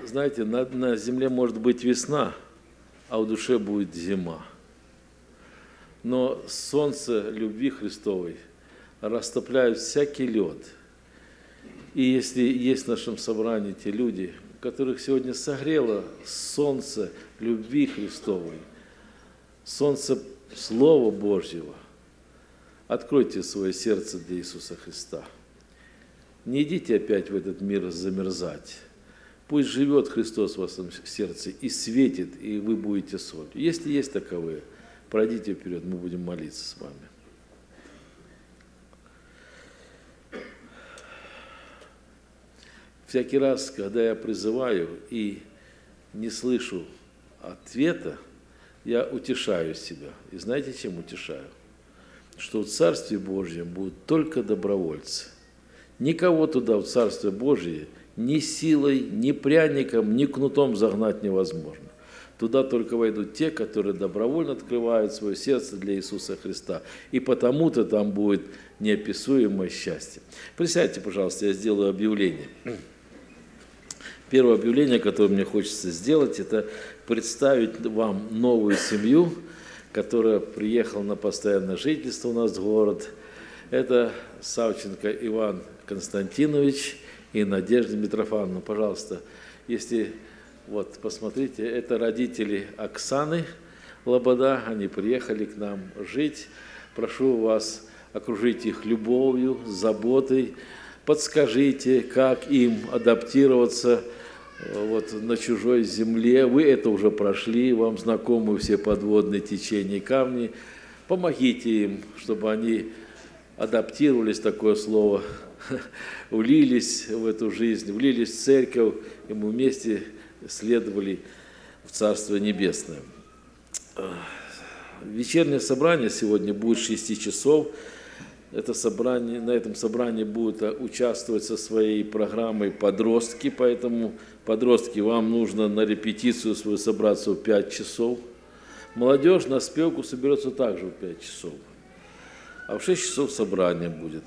знаете, на земле может быть весна, а в душе будет зима. Но солнце любви Христовой растопляет всякий лед. И если есть в нашем собрании те люди, которых сегодня согрело солнце любви Христовой, солнце Слова Божьего, откройте свое сердце для Иисуса Христа. Не идите опять в этот мир замерзать. Пусть живет Христос в вашем сердце и светит, и вы будете соль. Если есть таковые, пройдите вперед, мы будем молиться с вами. Всякий раз, когда я призываю и не слышу ответа, я утешаю себя. И знаете, чем утешаю? Что в Царстве Божьем будут только добровольцы. Никого туда, в Царствие Божие, ни силой, ни пряником, ни кнутом загнать невозможно. Туда только войдут те, которые добровольно открывают свое сердце для Иисуса Христа. И потому-то там будет неописуемое счастье. Присядьте, пожалуйста, я сделаю объявление. Первое объявление, которое мне хочется сделать, это представить вам новую семью, которая приехала на постоянное жительство у нас в город. Это Савченко Иван Константинович и Надежда Митрофановна. Пожалуйста, если вот посмотрите, это родители Оксаны Лобода, они приехали к нам жить. Прошу вас окружить их любовью, заботой, подскажите, как им адаптироваться вот на чужой земле. Вы это уже прошли, вам знакомы все подводные течения и камни. Помогите им, чтобы они адаптировались, такое слово, влились в эту жизнь, влились в церковь, и мы вместе следовали в Царство Небесное. Вечернее собрание сегодня будет с 6 часов. Это собрание, на этом собрании будут участвовать со своей программой подростки, поэтому подростки, вам нужно на репетицию свою собраться в 5 часов. Молодежь на спевку соберется также в 5 часов. А в 6 часов собрание будет.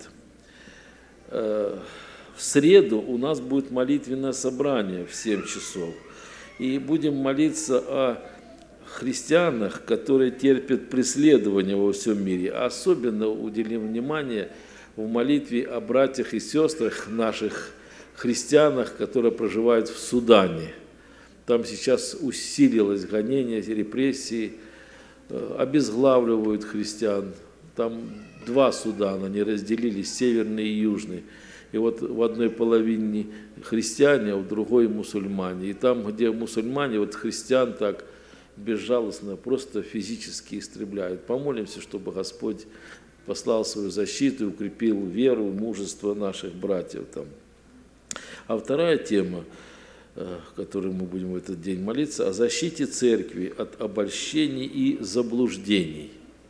В среду у нас будет молитвенное собрание в 7 часов. И будем молиться о христианах, которые терпят преследование во всем мире. Особенно уделим внимание в молитве о братьях и сестрах наших христианах, которые проживают в Судане. Там сейчас усилилось гонение, репрессии, обезглавливают христиан. Там 2 Судана, они разделились, северный и южный. И вот в одной половине христиане, а в другой мусульмане. И там, где мусульмане, вот христиан так безжалостно, просто физически истребляют. Помолимся, чтобы Господь послал свою защиту, укрепил веру, мужество наших братьев там. А вторая тема, которой мы будем в этот день молиться, о защите церкви от обольщений и заблуждений.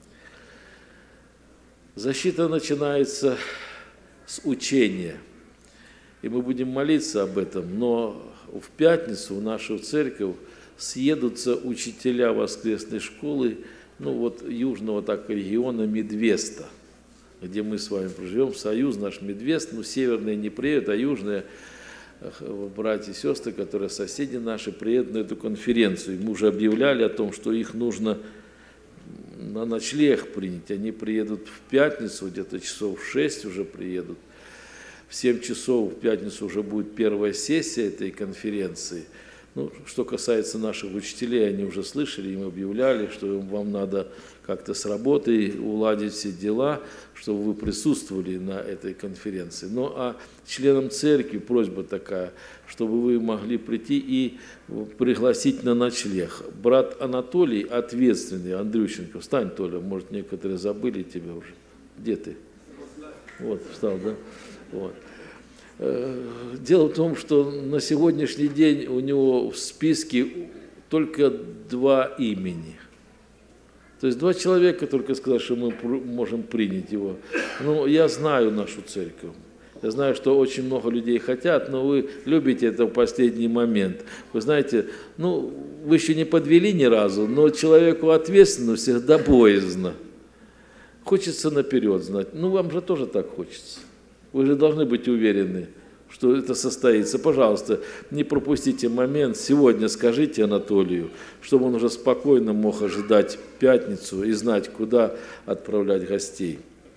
Защита начинается с учения, и мы будем молиться об этом, но в пятницу в нашу церковь съедутся учителя воскресной школы, ну вот южного так региона Медвеста, где мы с вами проживем, союз наш Медвест, ну северные не приедут, а южные братья и сестры, которые соседи наши, приедут на эту конференцию. И мы уже объявляли о том, что их нужно на ночлег принять. Они приедут в пятницу, где-то часов в 6 уже приедут. В 7 часов в пятницу уже будет первая сессия этой конференции. Ну, что касается наших учителей, они уже слышали, им объявляли, что вам надо как-то с работой уладить все дела, чтобы вы присутствовали на этой конференции. Ну, а членам церкви просьба такая, чтобы вы могли прийти и пригласить на ночлег. Брат Анатолий, ответственный, Андрющенко, встань, Толя, может, некоторые забыли тебя уже. Где ты? Вот, встал, да? Вот. Дело в том, что на сегодняшний день у него в списке только 2 имени. То есть 2 человека только сказали, что мы можем принять его. Ну, я знаю нашу церковь. Я знаю, что очень много людей хотят, но вы любите это в последний момент. Вы знаете, ну, вы еще не подвели ни разу, но человеку ответственно всегда боязно. Хочется наперед знать. Ну, вам же тоже так хочется. Вы же должны быть уверены, что это состоится. Пожалуйста, не пропустите момент. Сегодня скажите Анатолию, чтобы он уже спокойно мог ожидать пятницу и знать, куда отправлять гостей.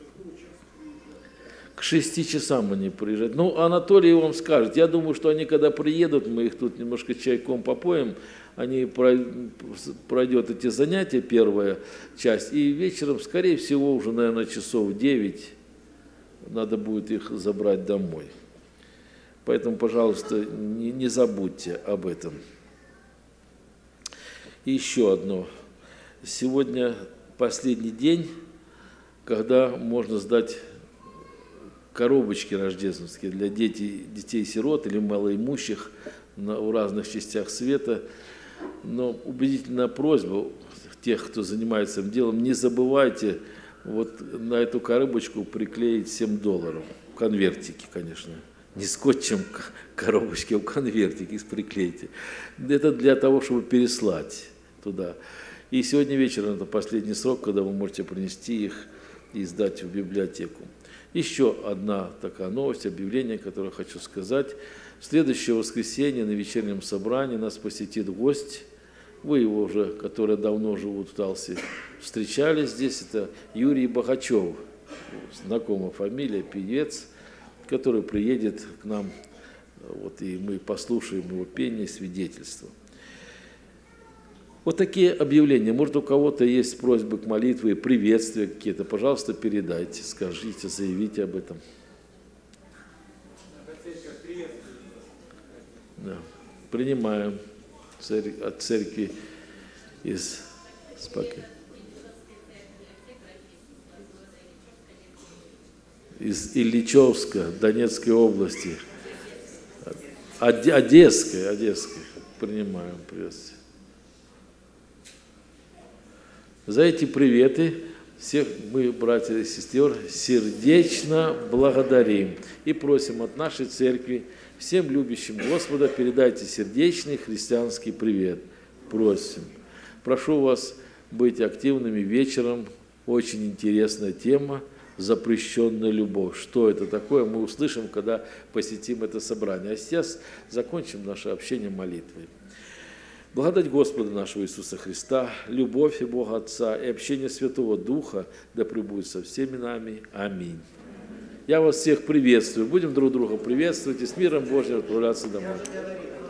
К 6 часам они приезжают. Ну, Анатолий вам скажет. Я думаю, что они, когда приедут, мы их тут немножко чайком попоим, они пройдет эти занятия, первая часть, и вечером, скорее всего, уже, наверное, часов 9 надо будет их забрать домой. Поэтому, пожалуйста, не забудьте об этом. И еще одно. Сегодня последний день, когда можно сдать коробочки рождественские для детей-сирот или малоимущих в разных частях света. Но убедительная просьба тех, кто занимается этим делом, не забывайте вот на эту коробочку приклеить $7. Конвертики, конечно. Не скотчем коробочки, а в конвертики приклейте. Это для того, чтобы переслать туда. И сегодня вечером это последний срок, когда вы можете принести их и сдать в библиотеку. Еще одна такая новость, объявление, которое хочу сказать. В следующее воскресенье на вечернем собрании нас посетит гость. Вы его уже, который давно живут в Талсе, встречали здесь. Это Юрий Богачев, знакомая фамилия, певец, который приедет к нам, вот, и мы послушаем его пение, свидетельство. Вот такие объявления. Может, у кого-то есть просьбы к молитве, приветствия какие-то. Пожалуйста, передайте, скажите, заявите об этом. Да. Принимаем от церкви из Ильичевска, Донецкой области, Одесской. Принимаем приветствие. За эти приветы всех мы, братья и сестер, сердечно благодарим и просим от нашей церкви всем любящим Господа передайте сердечный христианский привет. Просим. Прошу вас быть активными вечером. Очень интересная тема – запрещенная любовь. Что это такое, мы услышим, когда посетим это собрание. А сейчас закончим наше общение молитвой. Благодать Господа нашего Иисуса Христа, любовь и Бога Отца и общение Святого Духа да пребудет со всеми нами. Аминь. Я вас всех приветствую. Будем друг друга приветствовать и с миром Божьим отправляться домой.